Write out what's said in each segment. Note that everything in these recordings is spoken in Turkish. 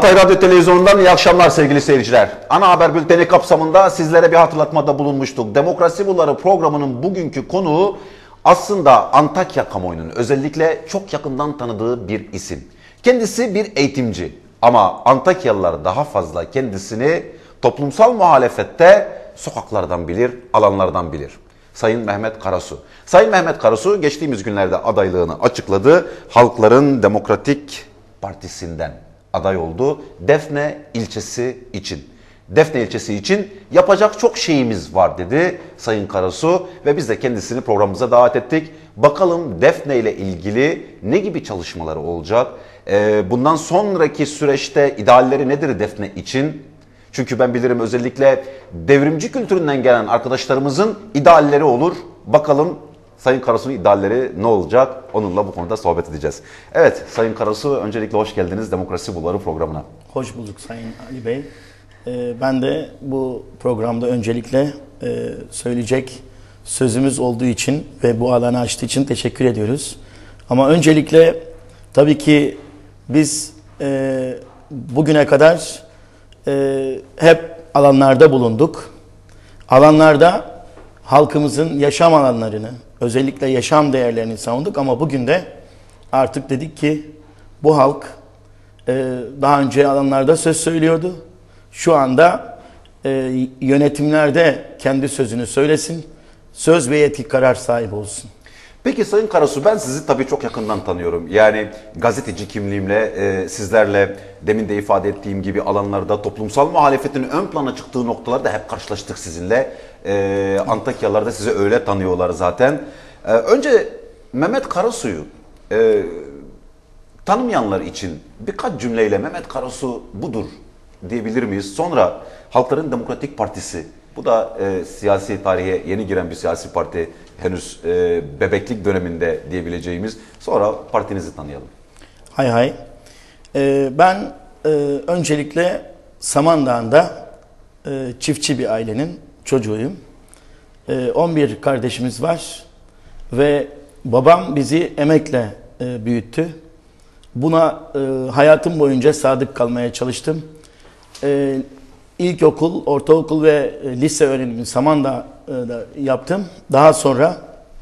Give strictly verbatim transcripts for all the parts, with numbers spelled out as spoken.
Hatay Radyo Televizyonu'ndan iyi akşamlar sevgili seyirciler. Ana haber bülteni kapsamında sizlere bir hatırlatmada bulunmuştuk. Demokrasi Bulvarı programının bugünkü konuğu aslında Antakya kamuoyunun özellikle çok yakından tanıdığı bir isim. Kendisi bir eğitimci ama Antakyalılar daha fazla kendisini toplumsal muhalefette sokaklardan bilir, alanlardan bilir. Sayın Mehmet Karasu. Sayın Mehmet Karasu geçtiğimiz günlerde adaylığını açıkladı. Halkların Demokratik Partisi'nden aday oldu. Defne ilçesi için. Defne ilçesi için yapacak çok şeyimiz var dedi Sayın Karasu ve biz de kendisini programımıza davet ettik. Bakalım Defne ile ilgili ne gibi çalışmaları olacak? Ee, bundan sonraki süreçte idealleri nedir Defne için? Çünkü ben bilirim özellikle devrimci kültüründen gelen arkadaşlarımızın idealleri olur. Bakalım Sayın Karasu'nun idealleri ne olacak? Onunla bu konuda sohbet edeceğiz. Evet Sayın Karasu, öncelikle hoş geldiniz Demokrasi Bulvarı programına. Hoş bulduk Sayın Ali Bey. Ee, ben de bu programda öncelikle e, söyleyecek sözümüz olduğu için ve bu alanı açtığı için teşekkür ediyoruz. Ama öncelikle tabii ki biz e, bugüne kadar e, hep alanlarda bulunduk. Alanlarda halkımızın yaşam alanlarını, özellikle yaşam değerlerini savunduk ama bugün de artık dedik ki bu halk e, daha önce alanlarda söz söylüyordu. Şu anda e, yönetimlerde kendi sözünü söylesin, söz ve yetki karar sahibi olsun. Peki Sayın Karasu, ben sizi tabii çok yakından tanıyorum. Yani gazeteci kimliğimle e, sizlerle demin de ifade ettiğim gibi alanlarda toplumsal muhalefetin ön plana çıktığı noktalarda hep karşılaştık sizinle. E, Antakyalılar da sizi öyle tanıyorlar zaten. E, önce Mehmet Karasu'yu e, tanımayanlar için birkaç cümleyle Mehmet Karasu budur diyebilir miyiz? Sonra Halkların Demokratik Partisi, bu da e, siyasi tarihe yeni giren bir siyasi parti, henüz e, bebeklik döneminde diyebileceğimiz. Sonra partinizi tanıyalım. Hay hay. Ee, ben e, öncelikle Samandağ'da e, çiftçi bir ailenin çocuğuyum. E, on bir kardeşimiz var ve babam bizi emekle e, büyüttü. Buna e, hayatım boyunca sadık kalmaya çalıştım. E, İlkokul, ortaokul ve lise öğrenimini Samandağ'da yaptım. Daha sonra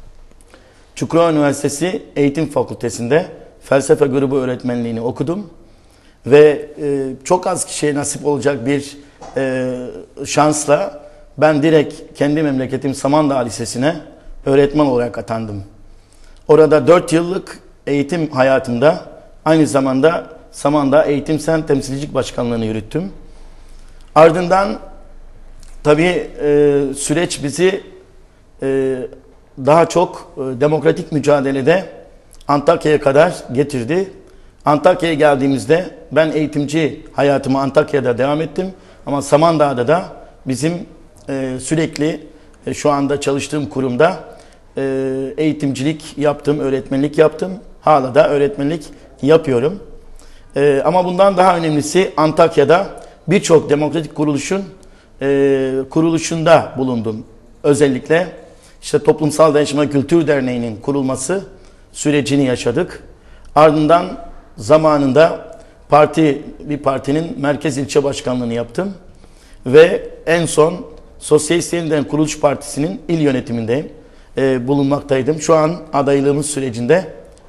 Çukurova Üniversitesi Eğitim Fakültesi'nde felsefe grubu öğretmenliğini okudum. Ve e, çok az kişiye nasip olacak bir e, şansla ben direkt kendi memleketim Samandağ Lisesi'ne öğretmen olarak atandım. Orada dört yıllık eğitim hayatımda aynı zamanda Samandağ Eğitim Sen Temsilcilik Başkanlığı'nı yürüttüm. Ardından tabii e, süreç bizi e, daha çok e, demokratik mücadelede Antakya'ya kadar getirdi. Antakya'ya geldiğimizde ben eğitimci hayatımı Antakya'da devam ettim. Ama Samandağ'da da bizim e, sürekli e, şu anda çalıştığım kurumda e, eğitimcilik yaptım, öğretmenlik yaptım. Hala da öğretmenlik yapıyorum. E, ama bundan daha önemlisi Antakya'da birçok demokratik kuruluşun e, kuruluşunda bulundum. Özellikle işte Toplumsal Dayanışma Kültür Derneği'nin kurulması sürecini yaşadık. Ardından zamanında parti bir partinin merkez ilçe başkanlığını yaptım. Ve en son Sosyalist Yeniden Kuruluş Partisi'nin il yönetiminde e, bulunmaktaydım. Şu an adaylığımız sürecinde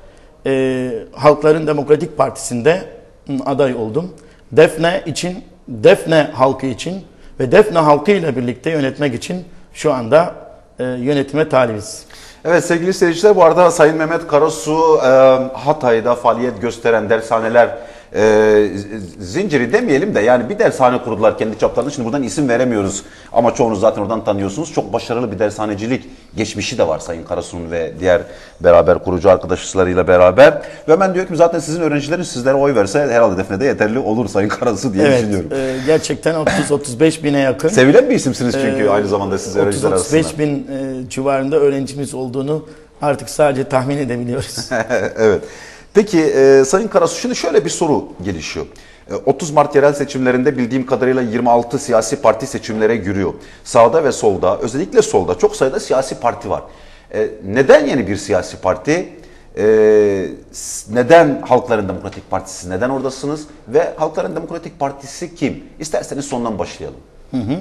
e, Halkların Demokratik Partisi'nde aday oldum. Defne için, Defne halkı için ve Defne halkı ile birlikte yönetmek için şu anda e, yönetime talibiz. Evet sevgili seyirciler, bu arada Sayın Mehmet Karasu e, Hatay'da faaliyet gösteren dershaneler e, zinciri demeyelim de yani bir dershane kurdular kendi çaplarında. Şimdi buradan isim veremiyoruz ama çoğunuz zaten oradan tanıyorsunuz. Çok başarılı bir dershanecilik geçmişi de var Sayın Karasu'nun ve diğer beraber kurucu arkadaşlarıyla beraber. Ve ben diyor ki zaten sizin öğrencileriniz sizlere oy verse herhalde Defne'de yeterli olur Sayın Karasu diye evet, düşünüyorum. Evet e, gerçekten otuz otuz beş bine yakın. Sevilen bir isimsiniz çünkü e, aynı zamanda siz öğrenciler arasında. otuz otuz beş bin e, civarında öğrencimiz olduğunu artık sadece tahmin edebiliyoruz. Evet. Peki e, Sayın Karasu, şimdi şöyle bir soru gelişiyor. E, otuz Mart yerel seçimlerinde bildiğim kadarıyla yirmi altı siyasi parti seçimlere giriyor. Sağda ve solda, özellikle solda çok sayıda siyasi parti var. E, neden yeni bir siyasi parti? Ee, neden Halkların Demokratik Partisi, neden oradasınız ve Halkların Demokratik Partisi kim? İsterseniz sondan başlayalım. Hı hı.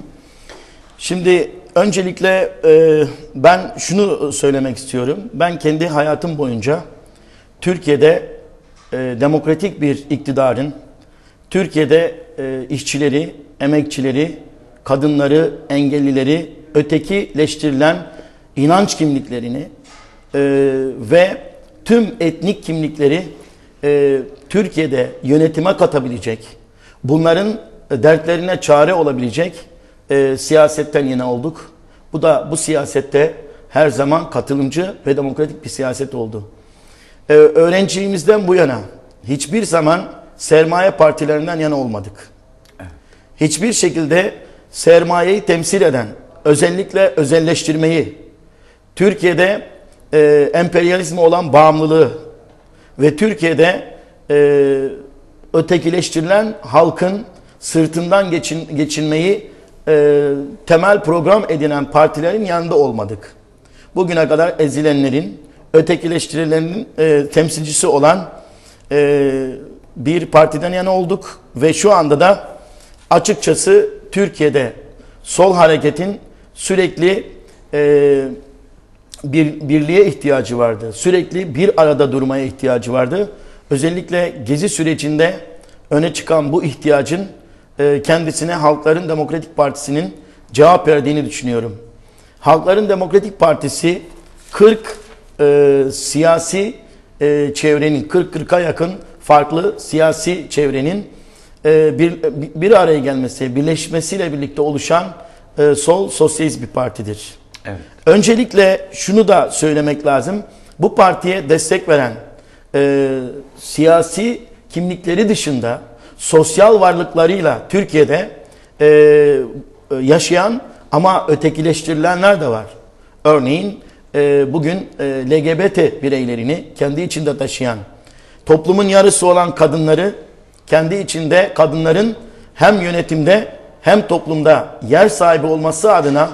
Şimdi öncelikle e, ben şunu söylemek istiyorum. Ben kendi hayatım boyunca Türkiye'de e, demokratik bir iktidarın, Türkiye'de e, işçileri, emekçileri, kadınları, engellileri, ötekileştirilen inanç kimliklerini e, ve tüm etnik kimlikleri e, Türkiye'de yönetime katabilecek, bunların dertlerine çare olabilecek e, siyasetten yana olduk. Bu da bu siyasette her zaman katılımcı ve demokratik bir siyaset oldu. E, öğrenciliğimizden bu yana hiçbir zaman sermaye partilerinden yana olmadık. Hiçbir şekilde sermayeyi temsil eden, özellikle özelleştirmeyi, Türkiye'de e, emperyalizme olan bağımlılığı ve Türkiye'de e, ötekileştirilen halkın sırtından geçin, geçinmeyi e, temel program edinen partilerin yanında olmadık. Bugüne kadar ezilenlerin, ötekileştirilenin e, temsilcisi olan e, bir partiden yana olduk ve şu anda da açıkçası Türkiye'de sol hareketin sürekli e, bir birliğe ihtiyacı vardı. Sürekli bir arada durmaya ihtiyacı vardı. Özellikle Gezi sürecinde öne çıkan bu ihtiyacın e, kendisine Halkların Demokratik Partisi'nin cevap verdiğini düşünüyorum. Halkların Demokratik Partisi kırk e, siyasi e, çevrenin, kırk kırka yakın farklı siyasi çevrenin e, bir, bir araya gelmesi, birleşmesiyle birlikte oluşan e, sol sosyalist bir partidir. Evet. Öncelikle şunu da söylemek lazım. Bu partiye destek veren e, siyasi kimlikleri dışında sosyal varlıklarıyla Türkiye'de e, yaşayan ama ötekileştirilenler de var. Örneğin e, bugün e, L G B T bireylerini kendi içinde taşıyan, toplumun yarısı olan kadınları kendi içinde kadınların hem yönetimde hem toplumda yer sahibi olması adına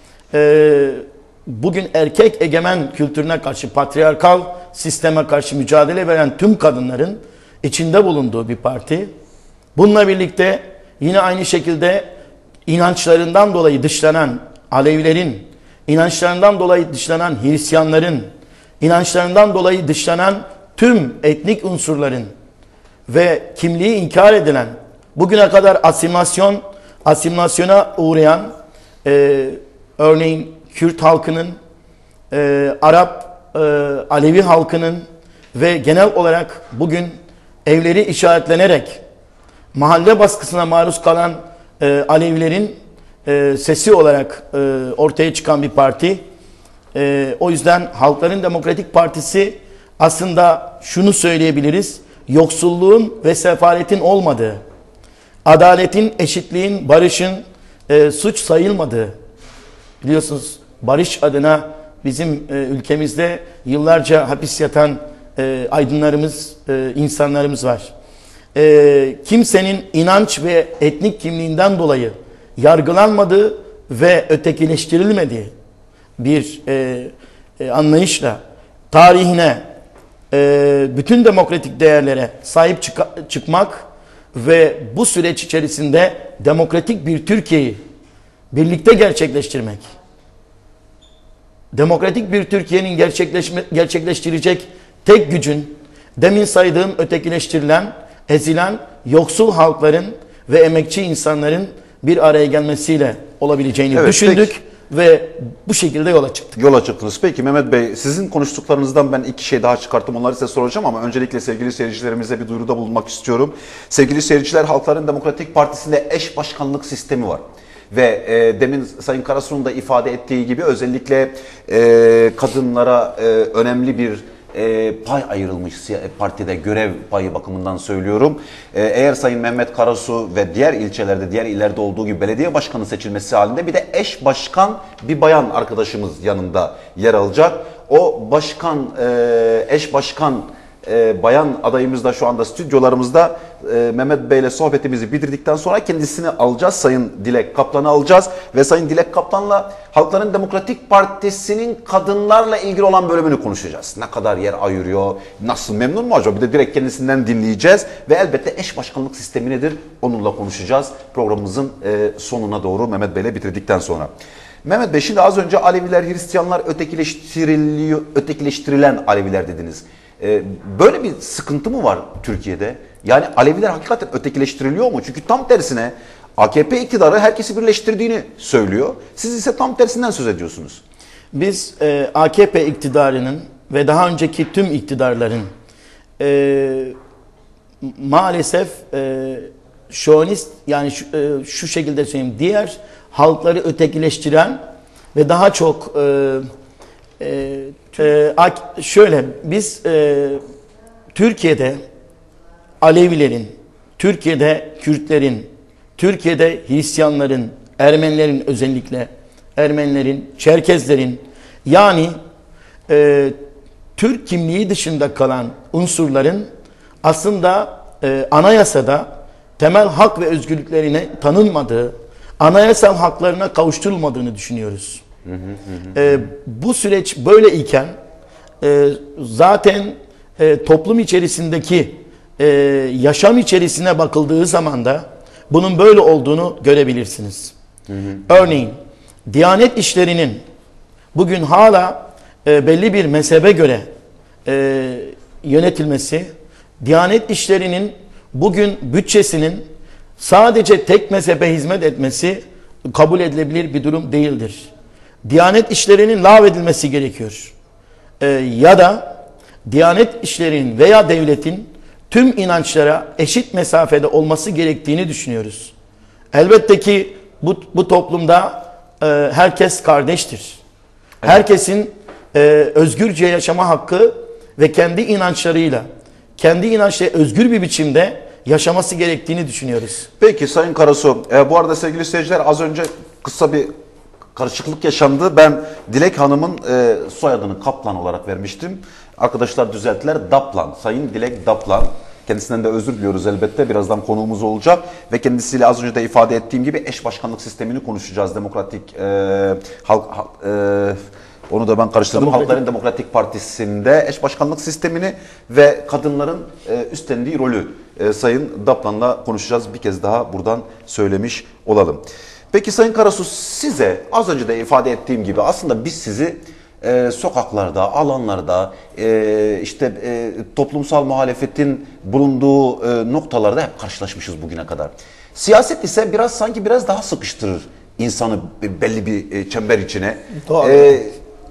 e, bugün erkek egemen kültürüne karşı, patriarkal sisteme karşı mücadele veren tüm kadınların içinde bulunduğu bir parti. Bununla birlikte yine aynı şekilde inançlarından dolayı dışlanan Alevilerin, inançlarından dolayı dışlanan Hristiyanların, inançlarından dolayı dışlanan tüm etnik unsurların ve kimliği inkar edilen, bugüne kadar asimilasyon, asimilasyona uğrayan e, örneğin Kürt halkının, e, Arap, e, Alevi halkının ve genel olarak bugün evleri işaretlenerek mahalle baskısına maruz kalan e, Alevilerin e, sesi olarak e, ortaya çıkan bir parti. E, o yüzden Halkların Demokratik Partisi aslında şunu söyleyebiliriz: yoksulluğun ve sefaletin olmadığı, adaletin, eşitliğin, barışın e, suç sayılmadığı. Biliyorsunuz barış adına bizim e, ülkemizde yıllarca hapis yatan e, aydınlarımız, e, insanlarımız var. E, kimsenin inanç ve etnik kimliğinden dolayı yargılanmadığı ve ötekileştirilmediği bir e, e, anlayışla tarihine, e, bütün demokratik değerlere sahip çık çıkmak ve bu süreç içerisinde demokratik bir Türkiye'yi birlikte gerçekleştirmek. Demokratik bir Türkiye'nin gerçekleşme, gerçekleştirecek tek gücün demin saydığım ötekileştirilen, ezilen, yoksul halkların ve emekçi insanların bir araya gelmesiyle olabileceğini evet, düşündük peki. Ve bu şekilde yola çıktık. Yola çıktınız. Peki Mehmet Bey, sizin konuştuklarınızdan ben iki şey daha çıkarttım. Onları size soracağım ama öncelikle sevgili seyircilerimize bir duyuruda bulunmak istiyorum. Sevgili seyirciler, Halkların Demokratik Partisi'nde eş başkanlık sistemi var. Ve e, demin Sayın Karasu'nun da ifade ettiği gibi özellikle e, kadınlara e, önemli bir e, pay ayrılmış partide, görev payı bakımından söylüyorum. E, eğer Sayın Mehmet Karasu ve diğer ilçelerde, diğer illerde olduğu gibi belediye başkanı seçilmesi halinde bir de eş başkan bir bayan arkadaşımız yanında yer alacak. O başkan, e, eş başkan e, bayan adayımız da şu anda stüdyolarımızda. e, Mehmet Bey ile sohbetimizi bitirdikten sonra kendisini alacağız. Sayın Dilek Kaplan'ı alacağız ve Sayın Dilek Kaplan'la Halkların Demokratik Partisi'nin kadınlarla ilgili olan bölümünü konuşacağız. Ne kadar yer ayırıyor, nasıl, memnun mu acaba? Bir de direkt kendisinden dinleyeceğiz ve elbette eş başkanlık sistemi nedir onunla konuşacağız programımızın e, sonuna doğru Mehmet Bey ile bitirdikten sonra. Mehmet Bey, şimdi az önce Aleviler, Hristiyanlar ötekileştiriliyor, ötekileştirilen Aleviler dediniz. Ee, böyle bir sıkıntı mı var Türkiye'de? Yani Aleviler hakikaten ötekileştiriliyor mu? Çünkü tam tersine A K P iktidarı herkesi birleştirdiğini söylüyor. Siz ise tam tersinden söz ediyorsunuz. Biz e, A K P iktidarının ve daha önceki tüm iktidarların e, maalesef e, şovinist, yani şu, e, şu şekilde söyleyeyim, diğer halkları ötekileştiren ve daha çok e, e, e, şöyle biz e, Türkiye'de Alevilerin, Türkiye'de Kürtlerin, Türkiye'de Hristiyanların, Ermenilerin, özellikle Ermenilerin, Çerkezlerin, yani e, Türk kimliği dışında kalan unsurların aslında e, anayasada temel hak ve özgürlüklerine tanınmadığı, anayasal haklarına kavuşturulmadığını düşünüyoruz. Hı hı hı. E, bu süreç böyle iken e, zaten e, toplum içerisindeki e, yaşam içerisine bakıldığı zaman da bunun böyle olduğunu görebilirsiniz. Hı hı. Örneğin Diyanet İşleri'nin bugün hala e, belli bir mezhebe göre e, yönetilmesi, Diyanet İşleri'nin bugün bütçesinin sadece tek mezhebe hizmet etmesi kabul edilebilir bir durum değildir. Diyanet işlerinin lağvedilmesi gerekiyor. Ee, ya da Diyanet işlerinin veya devletin tüm inançlara eşit mesafede olması gerektiğini düşünüyoruz. Elbette ki bu, bu toplumda e, herkes kardeştir. Evet. Herkesin e, özgürce yaşama hakkı ve kendi inançlarıyla, kendi inançları özgür bir biçimde yaşaması gerektiğini düşünüyoruz. Peki Sayın Karasu, e, bu arada sevgili seyirciler, az önce kısa bir karışıklık yaşandı. Ben Dilek Hanım'ın e, soyadını Kaplan olarak vermiştim. Arkadaşlar düzelttiler, Daplan. Sayın Dilek Daplan. Kendisinden de özür diliyoruz elbette. Birazdan konuğumuz olacak. Ve kendisiyle az önce de ifade ettiğim gibi eş başkanlık sistemini konuşacağız. Demokratik e, halk... E, Onu da ben karıştırdım. Demokratik. Halkların Demokratik Partisi'nde eş başkanlık sistemini ve kadınların e, üstlendiği rolü e, Sayın Daplan'la konuşacağız. Bir kez daha buradan söylemiş olalım. Peki Sayın Karasu, size az önce de ifade ettiğim gibi aslında biz sizi e, sokaklarda, alanlarda, e, işte e, toplumsal muhalefetin bulunduğu e, noktalarda hep karşılaşmışız bugüne kadar. Siyaset ise biraz sanki biraz daha sıkıştırır insanı belli bir e, çember içine. Doğru. E,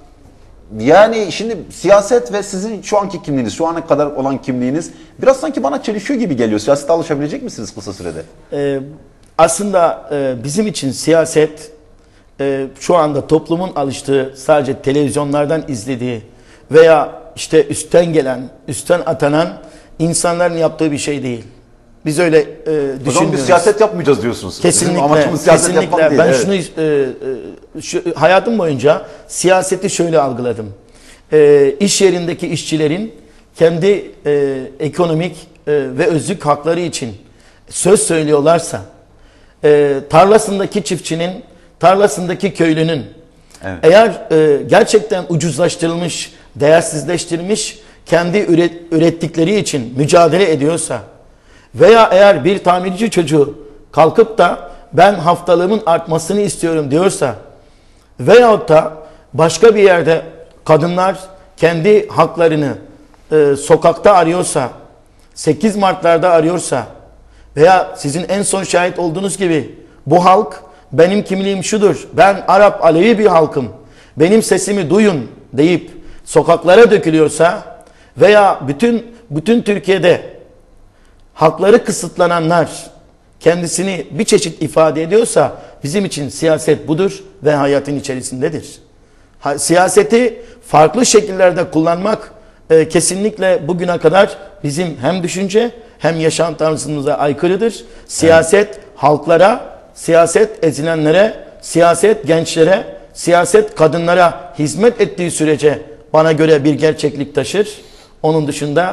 Yani şimdi siyaset ve sizin şu anki kimliğiniz, şu ana kadar olan kimliğiniz biraz sanki bana çelişiyor gibi geliyor. Siyasete alışabilecek misiniz kısa sürede? Ee, aslında e, bizim için siyaset e, şu anda toplumun alıştığı, sadece televizyonlardan izlediği veya işte üstten gelen, üstten atanan insanların yaptığı bir şey değil. Biz öyle e, düşünmüyoruz. O zaman biz siyaset yapmayacağız diyorsunuz. Kesinlikle. Bizim amacımız siyaset kesinlikle. Yapmak değil. Ben evet. şunu e, e, şu, hayatım boyunca siyaseti şöyle algıladım. E, iş yerindeki işçilerin kendi e, ekonomik e, ve özlük hakları için söz söylüyorlarsa, e, tarlasındaki çiftçinin, tarlasındaki köylünün, evet. eğer e, gerçekten ucuzlaştırılmış, değersizleştirilmiş, kendi üret, ürettikleri için mücadele ediyorsa, veya eğer bir tamirci çocuğu kalkıp da ben haftalığımın artmasını istiyorum diyorsa, veyahut da başka bir yerde kadınlar kendi haklarını e, sokakta arıyorsa, sekiz Mart'larda arıyorsa, veya sizin en son şahit olduğunuz gibi bu halk, benim kimliğim şudur, ben Arap Alevi bir halkım, benim sesimi duyun deyip sokaklara dökülüyorsa, veya bütün bütün Türkiye'de hakları kısıtlananlar kendisini bir çeşit ifade ediyorsa, bizim için siyaset budur ve hayatın içerisindedir. Ha, siyaseti farklı şekillerde kullanmak e, kesinlikle bugüne kadar bizim hem düşünce hem yaşam tarzımıza aykırıdır. Siyaset evet. halklara, siyaset ezilenlere, siyaset gençlere, siyaset kadınlara hizmet ettiği sürece bana göre bir gerçeklik taşır. Onun dışında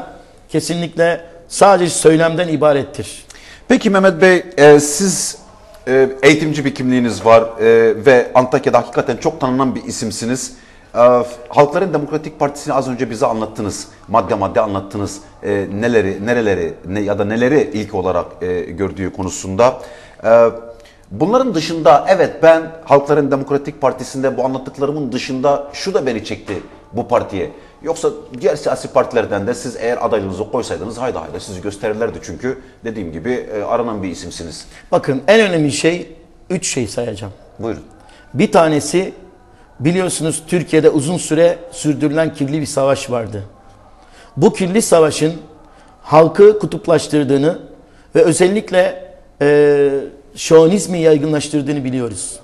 kesinlikle sadece söylemden ibarettir. Peki Mehmet Bey, e, siz e, eğitimci bir kimliğiniz var e, ve Antakya'da hakikaten çok tanınan bir isimsiniz. E, Halkların Demokratik Partisi'ni az önce bize anlattınız, madde madde anlattınız e, neleri, nereleri ne, ya da neleri ilk olarak e, gördüğü konusunda. E, bunların dışında evet ben Halkların Demokratik Partisi'nde bu anlattıklarımın dışında şu da beni çekti bu partiye. Yoksa diğer siyasi partilerden de siz eğer adaylığınızı koysaydınız hayda hayda sizi gösterirlerdi çünkü dediğim gibi e, aranan bir isimsiniz. Bakın en önemli şey, üç şey sayacağım. Buyurun. Bir tanesi, biliyorsunuz Türkiye'de uzun süre sürdürülen kirli bir savaş vardı. Bu kirli savaşın halkı kutuplaştırdığını ve özellikle e, Şovinizmi yaygınlaştırdığını biliyoruz.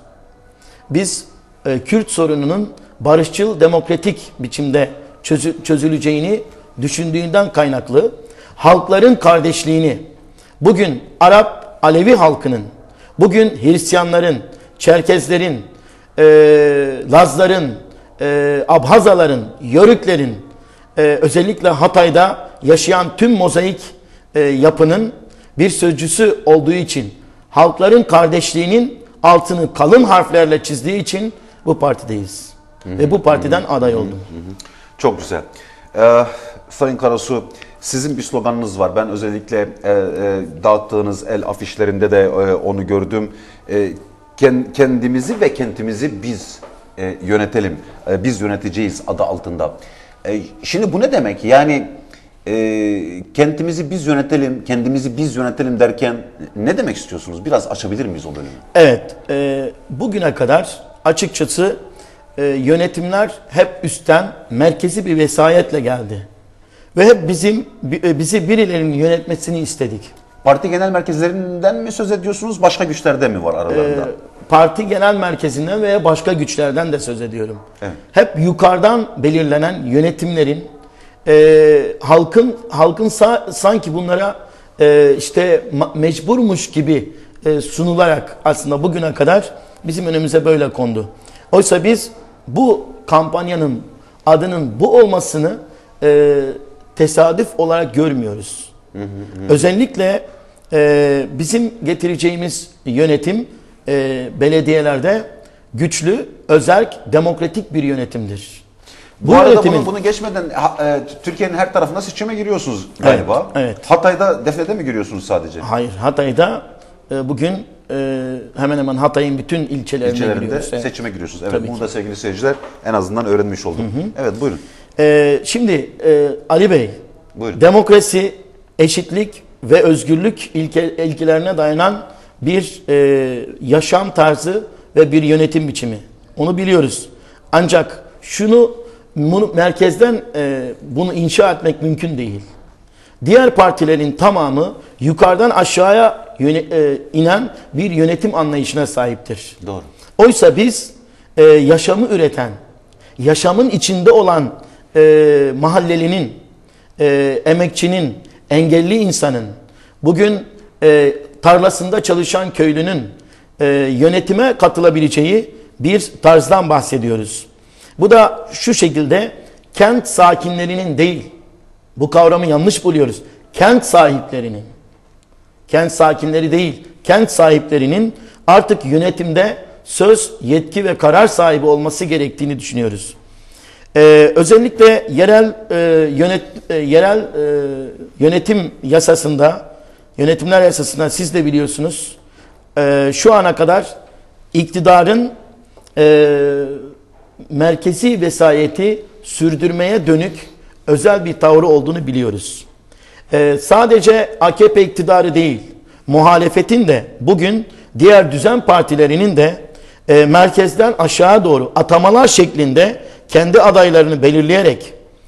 Biz e, Kürt sorununun barışçıl, demokratik biçimde çözü, çözüleceğini düşündüğünden kaynaklı halkların kardeşliğini, bugün Arap Alevi halkının, bugün Hristiyanların, Çerkezlerin, e, Lazların, e, Abhazaların, Yörüklerin, e, özellikle Hatay'da yaşayan tüm mozaik e, yapının bir sözcüsü olduğu için, halkların kardeşliğinin altını kalın harflerle çizdiği için bu partideyiz. Hı hı, ve bu partiden hı hı, aday oldum. Hı hı. Çok güzel. Ee, Sayın Karasu, sizin bir sloganınız var. Ben özellikle e, e, dağıttığınız el afişlerinde de e, onu gördüm. E, kendimizi ve kentimizi biz e, yönetelim. E, biz yöneteceğiz adı altında. E, şimdi bu ne demek? Yani e, kentimizi biz yönetelim, kendimizi biz yönetelim derken ne demek istiyorsunuz? Biraz açabilir miyiz o bölümü? Evet. E, bugüne kadar açıkçası e, yönetimler hep üstten merkezi bir vesayetle geldi. Ve hep bizim bizi birilerinin yönetmesini istedik. Parti genel merkezlerinden mi söz ediyorsunuz? Başka güçlerden mi var aralarında? Ee, parti genel merkezinden veya başka güçlerden de söz ediyorum. Evet. Hep yukarıdan belirlenen yönetimlerin e, halkın halkın sa sanki bunlara e, işte mecburmuş gibi e, sunularak aslında bugüne kadar bizim önümüze böyle kondu. Oysa biz bu kampanyanın adının bu olmasını e, tesadüf olarak görmüyoruz. Hı hı hı. Özellikle e, bizim getireceğimiz yönetim e, belediyelerde güçlü, özerk, demokratik bir yönetimdir. Bu, Bu arada yönetimin... bunu, bunu geçmeden e, Türkiye'nin her tarafına seçime giriyorsunuz galiba. Evet, evet. Hatay'da, Defne'de mi giriyorsunuz sadece? Hayır, Hatay'da e, bugün e, hemen hemen Hatay'ın bütün ilçelerine İlçelerinde giriyoruz. seçime giriyorsunuz. Evet, Tabii bunu ki. da sevgili seyirciler en azından öğrenmiş olduk. Hı hı. Evet, buyurun. E, şimdi e, Ali Bey, buyurun. Demokrasi, eşitlik ve özgürlük ilke, ilkelerine dayanan bir e, yaşam tarzı ve bir yönetim biçimi. Onu biliyoruz. Ancak şunu bunu, merkezden e, bunu inşa etmek mümkün değil. Diğer partilerin tamamı yukarıdan aşağıya yöne, e, inen bir yönetim anlayışına sahiptir. Doğru. Oysa biz e, yaşamı üreten, yaşamın içinde olan e, mahallelinin, e, emekçinin, engelli insanın, bugün e, tarlasında çalışan köylünün e, yönetime katılabileceği bir tarzdan bahsediyoruz. Bu da şu şekilde kent sakinlerinin değil, bu kavramı yanlış buluyoruz. Kent sahiplerinin, kent sakinleri değil, kent sahiplerinin artık yönetimde söz, yetki ve karar sahibi olması gerektiğini düşünüyoruz. Ee, özellikle yerel e, yönet e, yerel e, yönetim yasasında, yönetimler yasasında siz de biliyorsunuz, e, şu ana kadar iktidarın e, merkezi vesayeti sürdürmeye dönük özel bir tavrı olduğunu biliyoruz. E, sadece A K P iktidarı değil, muhalefetin de bugün diğer düzen partilerinin de e, merkezden aşağı doğru atamalar şeklinde kendi adaylarını belirleyerek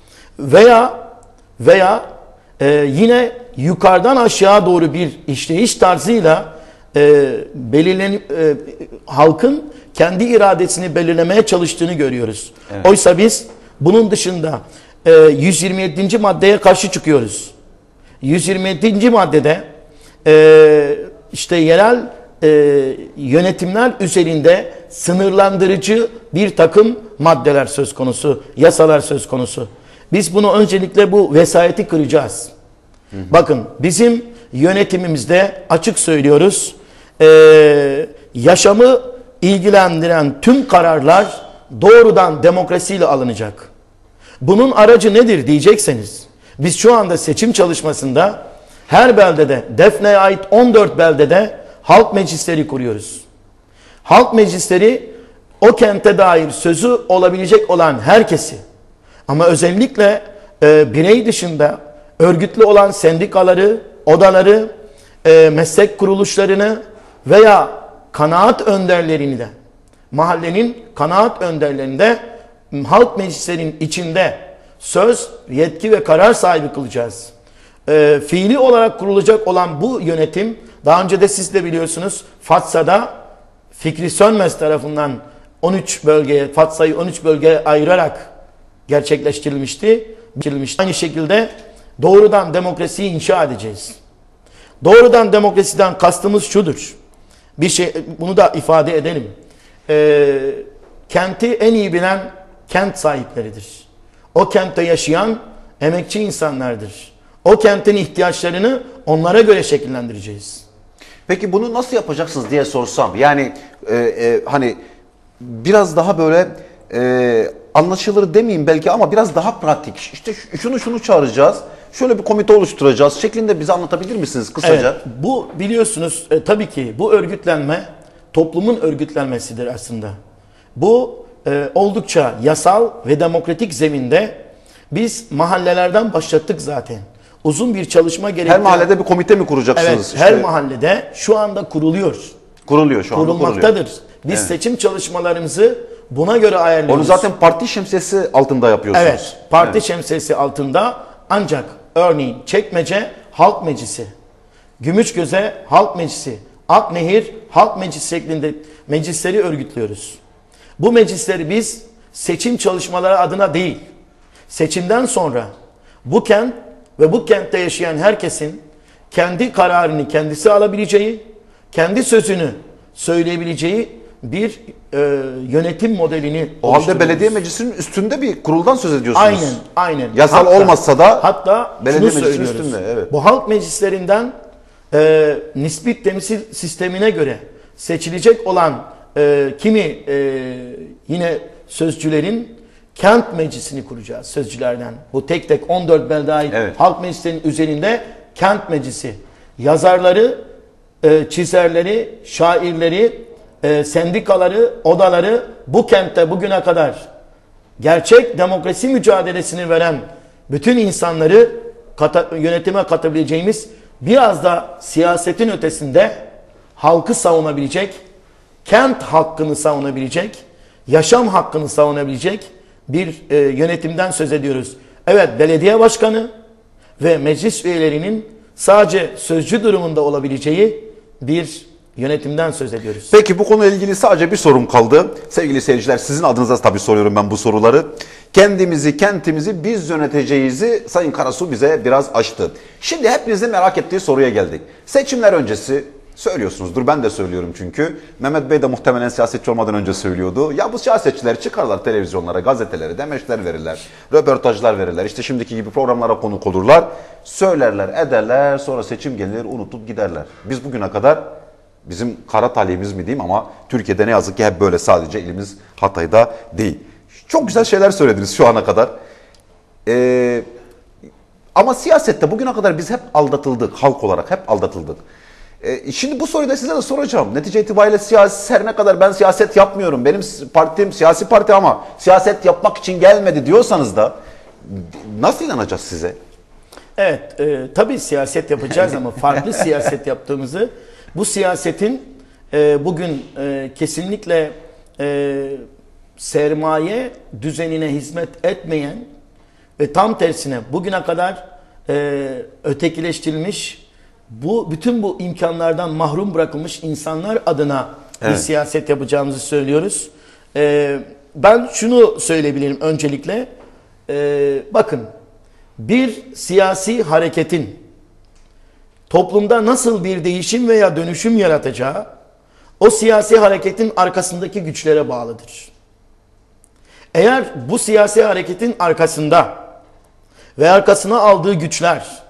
veya veya e, yine yukarıdan aşağı doğru bir işleyiş tarzıyla e, belirlen e, halkın kendi iradesini belirlemeye çalıştığını görüyoruz. Evet. Oysa biz bunun dışında e, yüz yirmi yedinci maddeye karşı çıkıyoruz. yüz yirmi yedinci maddede e, işte yerel e, yönetimler üzerinde sınırlandırıcı bir takım maddeler söz konusu, yasalar söz konusu. Biz bunu öncelikle bu vesayeti kıracağız. Hı hı. Bakın bizim yönetimimizde açık söylüyoruz, e, yaşamı ilgilendiren tüm kararlar doğrudan demokrasiyle alınacak. Bunun aracı nedir diyecekseniz, biz şu anda seçim çalışmasında her beldede, Defne'ye ait on dört beldede halk meclisleri kuruyoruz. Halk meclisleri o kente dair sözü olabilecek olan herkesi, ama özellikle e, birey dışında örgütlü olan sendikaları, odaları, e, meslek kuruluşlarını veya kanaat önderlerini de, mahallenin kanaat önderlerini de halk meclislerinin içinde söz, yetki ve karar sahibi kılacağız. E, fiili olarak kurulacak olan bu yönetim, daha önce de siz de biliyorsunuz, Fatsa'da Fikri Sönmez tarafından on üç bölgeye, Fatsa'yı on üç bölgeye ayırarak gerçekleştirilmişti. Aynı şekilde doğrudan demokrasiyi inşa edeceğiz. Doğrudan demokrasiden kastımız şudur. Bir şey, bunu da ifade edelim. Ee, kenti en iyi bilen kent sahipleridir. O kentte yaşayan emekçi insanlardır. O kentin ihtiyaçlarını onlara göre şekillendireceğiz. Peki bunu nasıl yapacaksınız diye sorsam, yani e, e, hani biraz daha böyle e, anlaşılır demeyeyim belki ama biraz daha pratik. İşte şunu şunu çağıracağız, şöyle bir komite oluşturacağız şeklinde bize anlatabilir misiniz kısaca? Evet, bu biliyorsunuz e, tabii ki bu örgütlenme toplumun örgütlenmesidir aslında. Bu e, oldukça yasal ve demokratik zeminde biz mahallelerden başlattık zaten. Uzun bir çalışma gerektiren... Her mahallede bir komite mi kuracaksınız? Evet, işte? her mahallede şu anda kuruluyor. Kuruluyor şu anda. Kurulmaktadır. Kuruluyor. Biz Evet. seçim çalışmalarımızı buna göre ayarlıyoruz. Onu zaten parti şemsiyesi altında yapıyorsunuz. Evet, parti evet. şemsiyesi altında, ancak örneğin Çekmece Halk Meclisi, Gümüşgöze Halk Meclisi, Aknehir Halk Meclisi şeklinde meclisleri örgütlüyoruz. Bu meclisleri biz seçim çalışmaları adına değil, seçimden sonra bu kent ve bu kentte yaşayan herkesin kendi kararını kendisi alabileceği, kendi sözünü söyleyebileceği bir e, yönetim modelini O halde belediye meclisinin üstünde bir kuruldan söz ediyorsunuz. Aynen, aynen. Yasal hatta, olmazsa da hatta belediye şunu meclisinin söylüyoruz. üstünde. Evet. Bu halk meclislerinden e, nispi temsil sistemine göre seçilecek olan e, kimi e, yine sözcülerin kent meclisini kuracağız sözcülerden. Bu tek tek on dört belde ait Evet. halk meclislerinin üzerinde kent meclisi. Yazarları, e, çizerleri, şairleri, e, sendikaları, odaları bu kentte bugüne kadar gerçek demokrasi mücadelesini veren bütün insanları kata, yönetime katabileceğimiz, biraz da siyasetin ötesinde halkı savunabilecek, kent hakkını savunabilecek, yaşam hakkını savunabilecek bir e, yönetimden söz ediyoruz. Evet, belediye başkanı ve meclis üyelerinin sadece sözcü durumunda olabileceği bir yönetimden söz ediyoruz. Peki bu konuyla ilgili sadece bir sorum kaldı. Sevgili seyirciler, sizin adınıza tabii soruyorum ben bu soruları. Kendimizi, kentimizi biz yöneteceğizi Sayın Karasu bize biraz açtı. Şimdi hepinizin merak ettiği soruya geldik. Seçimler öncesi söylüyorsunuzdur, ben de söylüyorum çünkü. Mehmet Bey de muhtemelen siyasetçi olmadan önce söylüyordu. Ya bu siyasetçiler çıkarlar televizyonlara, gazetelere, demeçler verirler, röportajlar verirler. İşte şimdiki gibi programlara konuk olurlar. Söylerler, ederler, sonra seçim gelir, unutup giderler. Biz bugüne kadar, bizim kara talihimiz mi diyeyim ama Türkiye'de ne yazık ki hep böyle, sadece ilimiz Hatay'da değil. Çok güzel şeyler söylediniz şu ana kadar. Ee, ama siyasette bugüne kadar biz hep aldatıldık, halk olarak hep aldatıldık. Ee, şimdi bu soruyu da size de soracağım. Netice itibariyle siyasi, her ne kadar ben siyaset yapmıyorum, benim partim siyasi parti ama siyaset yapmak için gelmedi diyorsanız da nasıl inanacağız size? Evet, e, tabii siyaset yapacağız ama farklı siyaset yaptığımızı, bu siyasetin e, bugün e, kesinlikle e, sermaye düzenine hizmet etmeyen ve tam tersine bugüne kadar e, ötekileştirilmiş, bu bütün bu imkanlardan mahrum bırakılmış insanlar adına evet. bir siyaset yapacağımızı söylüyoruz. E, ben şunu söyleyebilirim öncelikle, e, bakın, bir siyasi hareketin toplumda nasıl bir değişim veya dönüşüm yaratacağı, o siyasi hareketin arkasındaki güçlere bağlıdır. Eğer bu siyasi hareketin arkasında ve arkasına aldığı güçler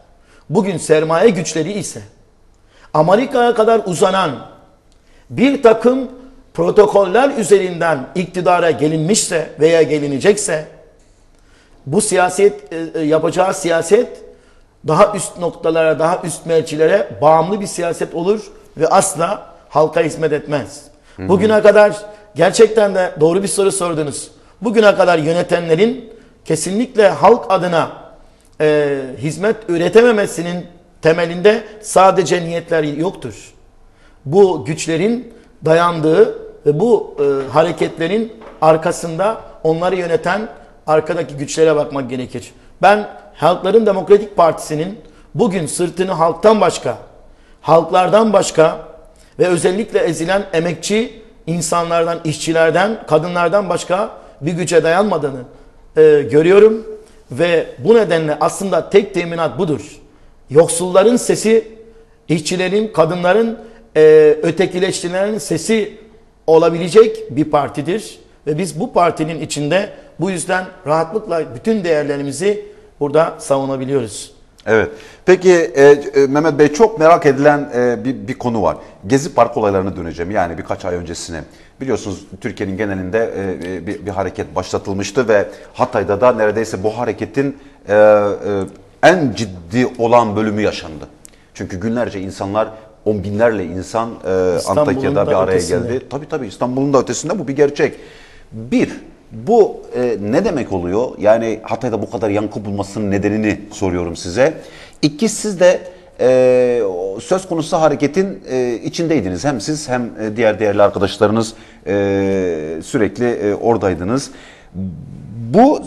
bugün sermaye güçleri ise Amerika'ya kadar uzanan bir takım protokoller üzerinden iktidara gelinmişse veya gelinecekse bu siyaset e, yapacağı siyaset daha üst noktalara, daha üst mercilere bağımlı bir siyaset olur ve asla halka hizmet etmez. Hı hı. Bugüne kadar gerçekten de doğru bir soru sordunuz. Bugüne kadar yönetenlerin kesinlikle halk adına e, hizmet üretememesinin temelinde sadece niyetler yoktur. Bu güçlerin dayandığı ve bu e, hareketlerin arkasında onları yöneten arkadaki güçlere bakmak gerekir. Ben Halkların Demokratik Partisi'nin bugün sırtını halktan başka, halklardan başka ve özellikle ezilen emekçi insanlardan, işçilerden, kadınlardan başka bir güce dayanmadığını e, görüyorum. Ve bu nedenle aslında tek teminat budur. Yoksulların sesi, işçilerin, kadınların, e, ötekileştirilerin sesi olabilecek bir partidir. Ve biz bu partinin içinde bu yüzden rahatlıkla bütün değerlerimizi burada savunabiliyoruz. Evet. Peki e, e, Mehmet Bey, çok merak edilen e, bir, bir konu var. Gezi Park olaylarına döneceğim. Yani birkaç ay öncesine. Biliyorsunuz Türkiye'nin genelinde e, bir, bir hareket başlatılmıştı ve Hatay'da da neredeyse bu hareketin e, e, en ciddi olan bölümü yaşandı. Çünkü günlerce insanlar, on binlerle insan e, Antakya'da bir araya ötesinde geldi. Tabii tabii, İstanbul'un da ötesinde, bu bir gerçek. Bir, bu e, ne demek oluyor? Yani Hatay'da bu kadar yankı bulmasının nedenini soruyorum size. İki, siz de e, söz konusu hareketin e, içindeydiniz. Hem siz hem e, diğer değerli arkadaşlarınız e, sürekli e, oradaydınız. Bu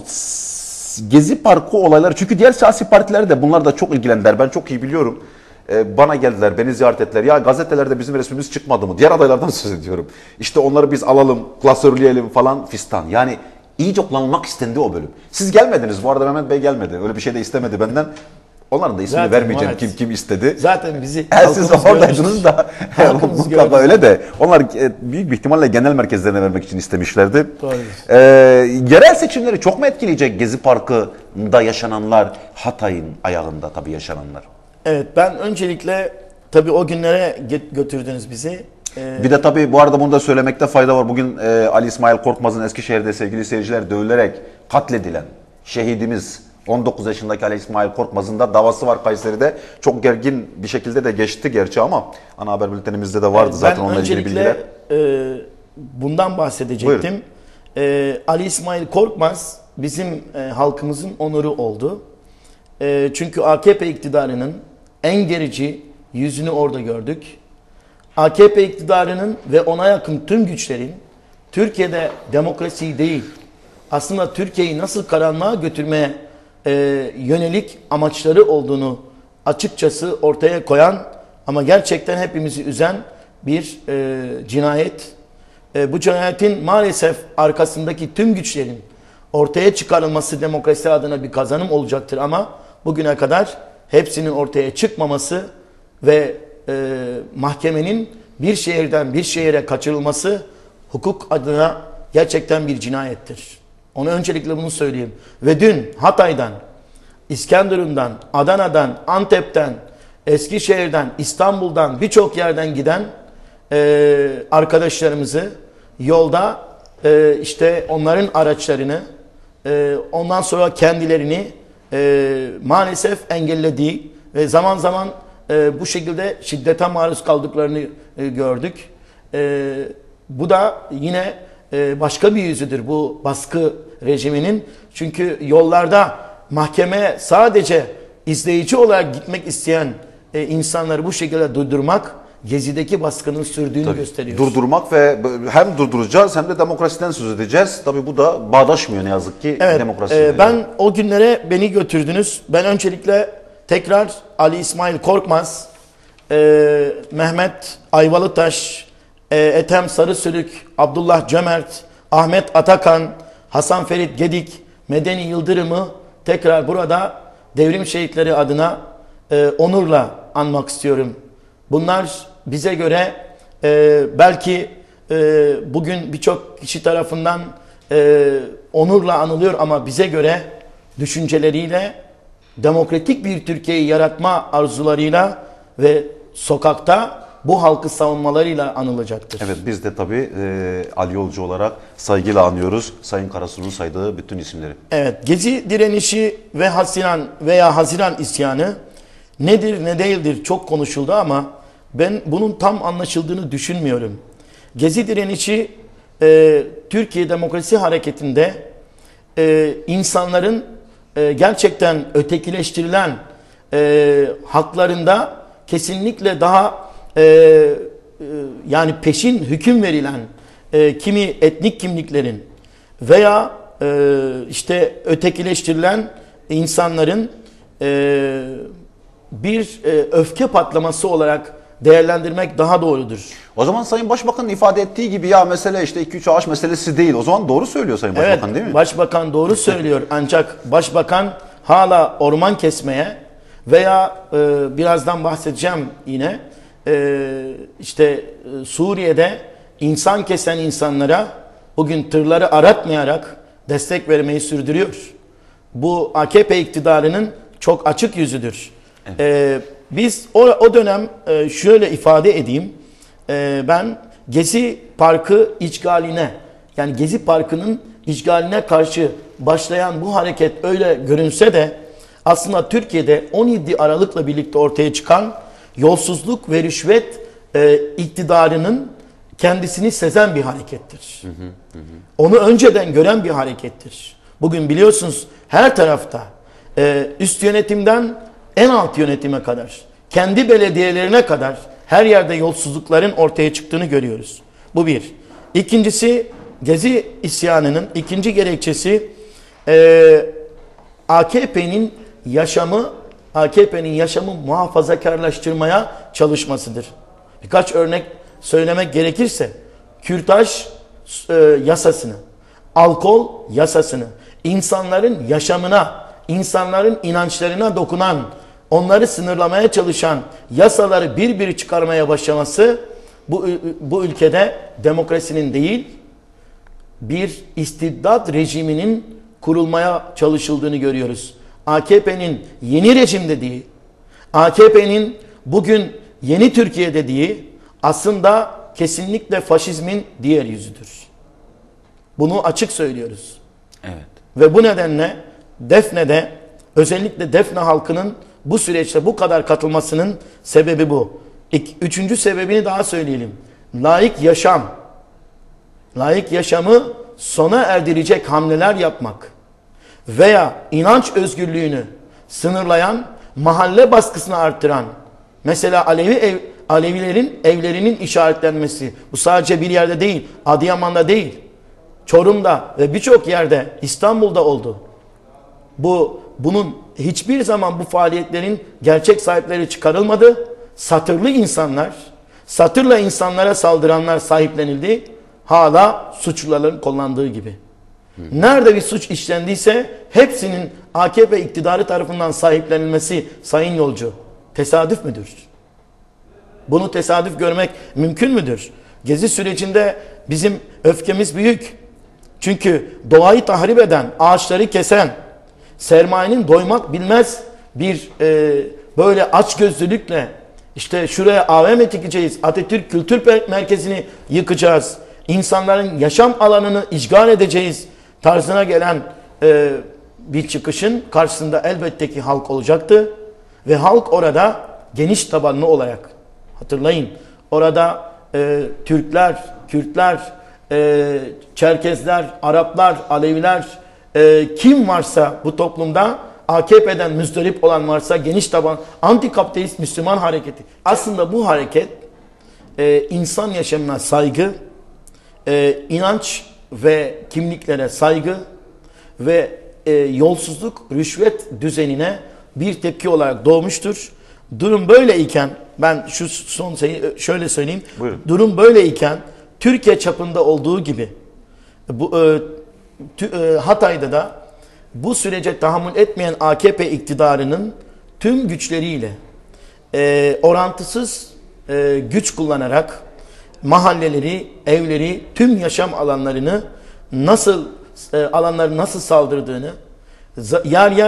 Gezi Parkı olayları, çünkü diğer siyasi partiler de bunlar da çok ilgilendiler. Ben çok iyi biliyorum. Bana geldiler, beni ziyaret ettiler. Ya gazetelerde bizim resmimiz çıkmadı mı? Diğer adaylardan söz ediyorum. İşte onları biz alalım, klasörleyelim falan fistan. Yani iyice kullanılmak istendi o bölüm. Siz gelmediniz. Bu arada Mehmet Bey gelmedi. Öyle bir şey de istemedi benden. Onların da ismini zaten vermeyeceğim, kim kim istedi. Zaten bizi Her siz oradaydınız da mutlaka öyle de. Onlar büyük bir ihtimalle genel merkezlerine vermek için istemişlerdi. Ee, yerel seçimleri çok mu etkileyecek Gezi Parkı'nda yaşananlar, Hatay'ın ayağında tabii yaşananlar? Evet, ben öncelikle tabii o günlere götürdünüz bizi. Ee, bir de tabii bu arada bunu da söylemekte fayda var. Bugün e, Ali İsmail Korkmaz'ın Eskişehir'de, sevgili seyirciler, dövülerek katledilen şehidimiz on dokuz yaşındaki Ali İsmail Korkmaz'ın da davası var Kayseri'de. Çok gergin bir şekilde de geçti gerçi ama ana haber bültenimizde de vardı evet, zaten onunla ilgili bilgiler. Ben öncelikle e, bundan bahsedecektim. E, Ali İsmail Korkmaz bizim e, halkımızın onuru oldu. E, çünkü A K P iktidarının en gerici yüzünü orada gördük. A K P iktidarının ve ona yakın tüm güçlerin Türkiye'de demokrasiyi değil, aslında Türkiye'yi nasıl karanlığa götürmeye e, yönelik amaçları olduğunu açıkçası ortaya koyan ama gerçekten hepimizi üzen bir e, cinayet. E, bu cinayetin maalesef arkasındaki tüm güçlerin ortaya çıkarılması demokrasi adına bir kazanım olacaktır ama bugüne kadar hepsinin ortaya çıkmaması ve e, mahkemenin bir şehirden bir şehire kaçırılması hukuk adına gerçekten bir cinayettir. Onu öncelikle bunu söyleyeyim. Ve dün Hatay'dan, İskenderun'dan, Adana'dan, Antep'ten, Eskişehir'den, İstanbul'dan birçok yerden giden e, arkadaşlarımızı yolda e, işte onların araçlarını e, ondan sonra kendilerini e, maalesef engellediği ve zaman zaman e, bu şekilde şiddete maruz kaldıklarını e, gördük. E, bu da yine e, başka bir yüzüdür bu baskı rejiminin. Çünkü yollarda mahkemeye sadece izleyici olarak gitmek isteyen e, insanları bu şekilde durdurmak Gezi'deki baskının sürdüğünü Tabii, gösteriyor. Durdurmak ve hem durduracağız hem de demokrasiden söz edeceğiz. Tabii bu da bağdaşmıyor ne yazık ki evet, demokrasiyle. E, ben o günlere beni götürdünüz. Ben öncelikle tekrar Ali İsmail Korkmaz, e, Mehmet Ayvalıtaş, e, Ethem Sarısülük, Abdullah Cömert, Ahmet Atakan, Hasan Ferit Gedik, Medeni Yıldırım'ı tekrar burada devrim şehitleri adına e, onurla anmak istiyorum. Bunlar bize göre e, belki e, bugün birçok kişi tarafından e, onurla anılıyor ama bize göre düşünceleriyle demokratik bir Türkiye'yi yaratma arzularıyla ve sokakta bu halkı savunmalarıyla anılacaktır. Evet, biz de tabii e, Ali Yolcu olarak saygıyla anıyoruz Sayın Karasul'un saydığı bütün isimleri. Evet, Gezi direnişi ve Haziran veya Haziran isyanı nedir ne değildir çok konuşuldu ama ben bunun tam anlaşıldığını düşünmüyorum. Gezi direnişi e, Türkiye Demokrasi Hareketi'nde e, insanların e, gerçekten ötekileştirilen e, haklarında kesinlikle daha e, e, yani peşin hüküm verilen e, kimi etnik kimliklerin veya e, işte ötekileştirilen insanların e, bir e, öfke patlaması olarak değerlendirmek daha doğrudur. O zaman Sayın Başbakan'ın ifade ettiği gibi ya mesele işte iki üç ağaç meselesi değil. O zaman doğru söylüyor Sayın Başbakan, Evet, değil mi? Başbakan doğru söylüyor ancak Başbakan hala orman kesmeye veya e, birazdan bahsedeceğim yine e, işte e, Suriye'de insan kesen insanlara bugün tırları aratmayarak destek vermeyi sürdürüyor. Bu A K P iktidarının çok açık yüzüdür. Evet. E, biz o, o dönem e, şöyle ifade edeyim. E, ben Gezi Parkı işgaline, yani Gezi Parkı'nın işgaline karşı başlayan bu hareket öyle görünse de aslında Türkiye'de on yedi Aralık'la birlikte ortaya çıkan yolsuzluk ve rüşvet e, iktidarının kendisini sezen bir harekettir. Hı hı, hı. Onu önceden gören bir harekettir. Bugün biliyorsunuz her tarafta e, üst yönetimden en alt yönetime kadar, kendi belediyelerine kadar her yerde yolsuzlukların ortaya çıktığını görüyoruz. Bu bir. İkincisi, Gezi isyanının ikinci gerekçesi e, A K P'nin yaşamı A K P'nin yaşamı muhafazakarlaştırmaya çalışmasıdır. Birkaç örnek söylemek gerekirse kürtaj e, yasasını, alkol yasasını, insanların yaşamına, insanların inançlarına dokunan, onları sınırlamaya çalışan yasaları bir bir çıkarmaya başlaması bu, bu ülkede demokrasinin değil, bir istibdat rejiminin kurulmaya çalışıldığını görüyoruz. A K P'nin yeni rejim dediği, A K P'nin bugün yeni Türkiye dediği aslında kesinlikle faşizmin diğer yüzüdür. Bunu açık söylüyoruz. Evet. Ve bu nedenle Defne'de, özellikle Defne halkının bu süreçte bu kadar katılmasının sebebi bu. İk, üçüncü sebebini daha söyleyelim. Layık yaşam. Layık yaşamı sona erdirecek hamleler yapmak veya inanç özgürlüğünü sınırlayan, mahalle baskısını arttıran, mesela Alevi ev, Alevilerin evlerinin işaretlenmesi, bu sadece bir yerde değil, Adıyaman'da değil, Çorum'da ve birçok yerde, İstanbul'da oldu. Bu bunun hiçbir zaman bu faaliyetlerin gerçek sahipleri çıkarılmadı. Satırlı insanlar, satırla insanlara saldıranlar sahiplenildi. Hala suçluların kullandığı gibi. Nerede bir suç işlendiyse hepsinin A K P iktidarı tarafından sahiplenilmesi Sayın Yolcu tesadüf müdür? Bunu tesadüf görmek mümkün müdür? Gezi sürecinde bizim öfkemiz büyük. Çünkü doğayı tahrip eden, ağaçları kesen, sermayenin doymak bilmez bir e, böyle açgözlülükle işte şuraya A V M dikeceğiz, Atatürk Kültür Merkezi'ni yıkacağız, insanların yaşam alanını işgal edeceğiz tarzına gelen e, bir çıkışın karşısında elbette ki halk olacaktı. Ve halk orada geniş tabanlı olarak, hatırlayın, orada e, Türkler, Kürtler, e, Çerkezler, Araplar, Aleviler, e, kim varsa bu toplumda A K P'den müzdarip olan varsa geniş taban antikapitalist Müslüman hareketi. Aslında bu hareket e, insan yaşamına saygı, e, inanç ve kimliklere saygı ve e, yolsuzluk, rüşvet düzenine bir tepki olarak doğmuştur. Durum böyleyken, ben şu son şeyi şöyle söyleyeyim. Buyurun. Durum böyleyken Türkiye çapında olduğu gibi bu e, tü, e, Hatay'da da bu sürece tahammül etmeyen A K P iktidarının tüm güçleriyle e, orantısız e, güç kullanarak mahalleleri, evleri, tüm yaşam alanlarını nasıl e, alanları nasıl saldırdığını, yer yer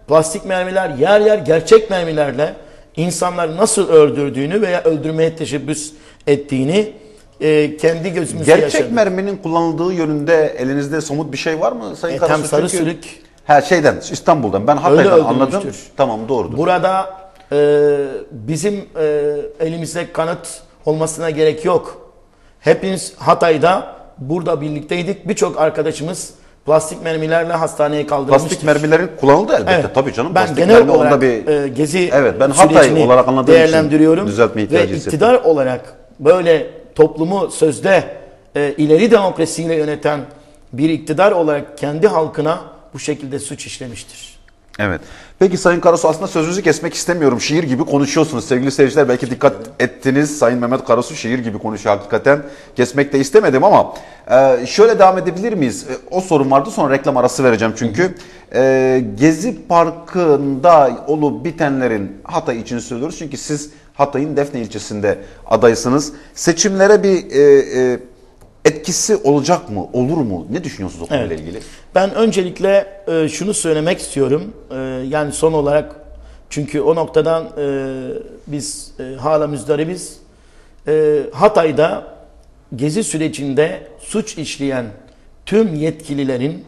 plastik mermiler yer yer gerçek mermilerle insanları nasıl öldürdüğünü veya öldürmeye teşebbüs ettiğini e, kendi gözümüzde Gerçek yaşadık. merminin kullanıldığı yönünde elinizde somut bir şey var mı Sayın E, Karasu? tam sarı Çünkü- sürük. Ha şeyden İstanbul'dan ben Hatay'dan Öyle anladım. öldürmüştür. Tamam doğrudur. Burada e, bizim e, elimizde kanıt olmasına gerek yok. Hepimiz Hatay'da burada birlikteydik. Birçok arkadaşımız plastik mermilerle hastaneye kaldırılmıştır. Plastik mermilerin kullanıldı elbette Evet. tabii canım. Ben Plastik genel mermi olarak onda bir e, gezi Evet, ben Hatay sürecini olarak anladığım için değerlendiriyorum düzeltme ve ihtiyacı hissettim. iktidar olarak böyle toplumu sözde e, ileri demokrasiyle yöneten bir iktidar olarak kendi halkına bu şekilde suç işlemiştir. Evet. Peki Sayın Karasu aslında sözünüzü kesmek istemiyorum. Şiir gibi konuşuyorsunuz sevgili seyirciler. Belki dikkat ettiniz. Sayın Mehmet Karasu şiir gibi konuşuyor hakikaten. Kesmek de istemedim ama e, şöyle devam edebilir miyiz? E, o sorun vardı sonra reklam arası vereceğim çünkü. E, Gezi Parkı'nda olup bitenlerin Hatay için söylüyoruz. Çünkü siz Hatay'ın Defne ilçesinde adaysınız. Seçimlere bir e, e, etkisi olacak mı? Olur mu? Ne düşünüyorsunuz o konuyla Evet. ilgili? Ben öncelikle e, şunu söylemek istiyorum. E, yani son olarak çünkü o noktadan e, biz e, hala müzdaribiz. E, Hatay'da gezi sürecinde suç işleyen tüm yetkililerin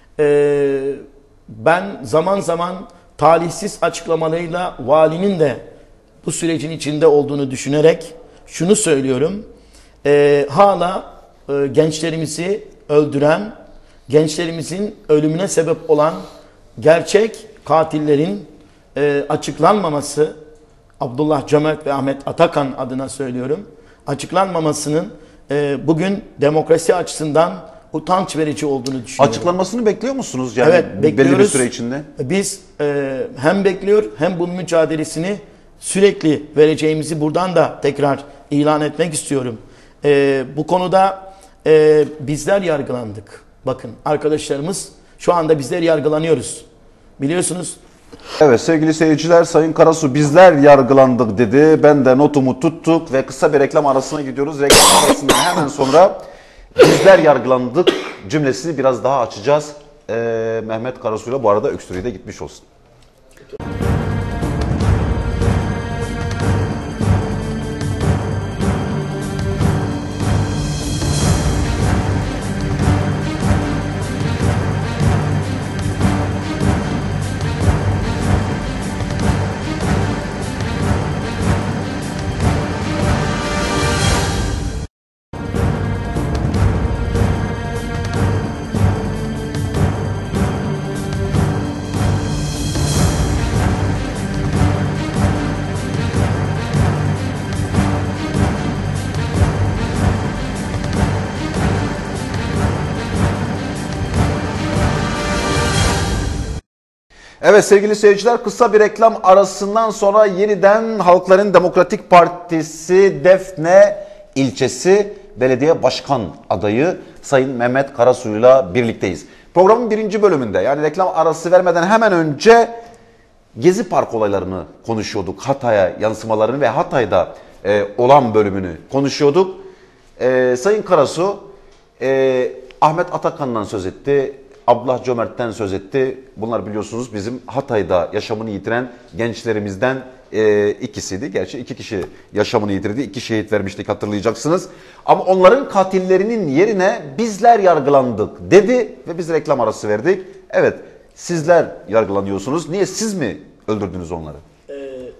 e, ben zaman zaman talihsiz açıklamalarıyla valinin de bu sürecin içinde olduğunu düşünerek şunu söylüyorum. E, hala e, gençlerimizi öldüren, gençlerimizin ölümüne sebep olan gerçek katillerin e, açıklanmaması, Abdullah Cömert ve Ahmet Atakan adına söylüyorum, açıklanmamasının e, bugün demokrasi açısından utanç verici olduğunu düşünüyorum. Açıklanmasını bekliyor musunuz yani Evet, belli bir bekliyoruz. süre içinde? Biz e, hem bekliyor hem bunun mücadelesini sürekli vereceğimizi buradan da tekrar ilan etmek istiyorum. E, bu konuda e, bizler yargılandık. Bakın arkadaşlarımız şu anda bizler yargılanıyoruz. Biliyorsunuz. Evet sevgili seyirciler Sayın Karasu bizler yargılandık dedi. Ben de notumu tuttuk ve kısa bir reklam arasına gidiyoruz. Reklam arasından hemen sonra bizler yargılandık cümlesini biraz daha açacağız. Ee, Mehmet Karasu'yla bu arada öksürüğü de gitmiş olsun. Evet sevgili seyirciler kısa bir reklam arasından sonra yeniden Halkların Demokratik Partisi Defne ilçesi belediye başkan adayı Sayın Mehmet Karasu'yla birlikteyiz. Programın birinci bölümünde yani reklam arası vermeden hemen önce Gezi Park olaylarını konuşuyorduk. Hatay'a yansımalarını ve Hatay'da e, olan bölümünü konuşuyorduk. E, Sayın Karasu e, Ahmet Atakan'dan söz etti. Abdullah Cömert'ten söz etti. Bunlar biliyorsunuz bizim Hatay'da yaşamını yitiren gençlerimizden e, ikisiydi. Gerçi iki kişi yaşamını yitirdi. İki şehit vermiştik hatırlayacaksınız. Ama onların katillerinin yerine bizler yargılandık dedi ve biz reklam arası verdik. Evet sizler yargılanıyorsunuz. Niye siz mi öldürdünüz onları? Ee,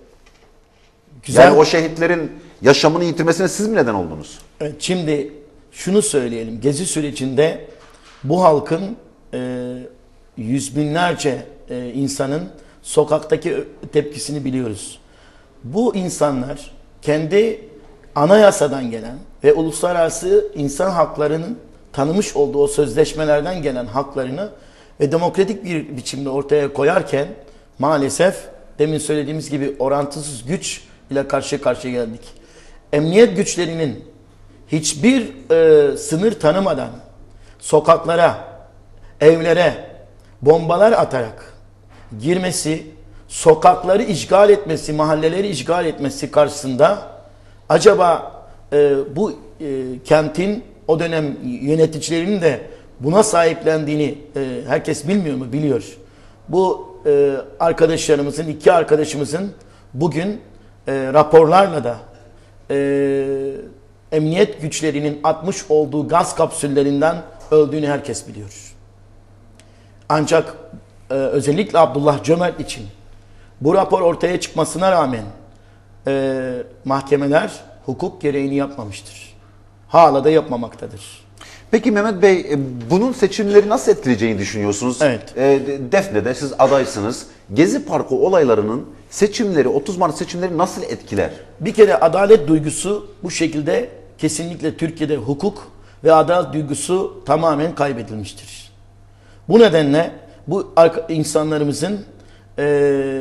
güzel. Yani o şehitlerin yaşamını yitirmesine siz mi neden oldunuz? Evet, şimdi şunu söyleyelim. Gezi sürecinde bu halkın e, yüz binlerce e, insanın sokaktaki tepkisini biliyoruz. Bu insanlar kendi anayasadan gelen ve uluslararası insan haklarının tanımış olduğu o sözleşmelerden gelen haklarını ve demokratik bir biçimde ortaya koyarken maalesef demin söylediğimiz gibi orantısız güç ile karşı karşıya geldik. Emniyet güçlerinin hiçbir e, sınır tanımadan sokaklara, evlere bombalar atarak girmesi, sokakları işgal etmesi, mahalleleri işgal etmesi karşısında acaba e, bu e, kentin o dönem yöneticilerinin de buna sahiplendiğini e, herkes bilmiyor mu? Biliyor. Bu e, arkadaşlarımızın, iki arkadaşımızın bugün e, raporlarla da e, emniyet güçlerinin atmış olduğu gaz kapsüllerinden öldüğünü herkes biliyor. Ancak e, özellikle Abdullah Cömert için bu rapor ortaya çıkmasına rağmen e, mahkemeler hukuk gereğini yapmamıştır. Hala da yapmamaktadır. Peki Mehmet Bey, e, bunun seçimleri nasıl etkileyeceğini düşünüyorsunuz? Evet. E, Defne'de siz adaysınız. Gezi Parkı olaylarının seçimleri, otuz Mart seçimleri nasıl etkiler? Bir kere adalet duygusu bu şekilde kesinlikle Türkiye'de hukuk ve adalet duygusu tamamen kaybedilmiştir. Bu nedenle bu insanlarımızın e,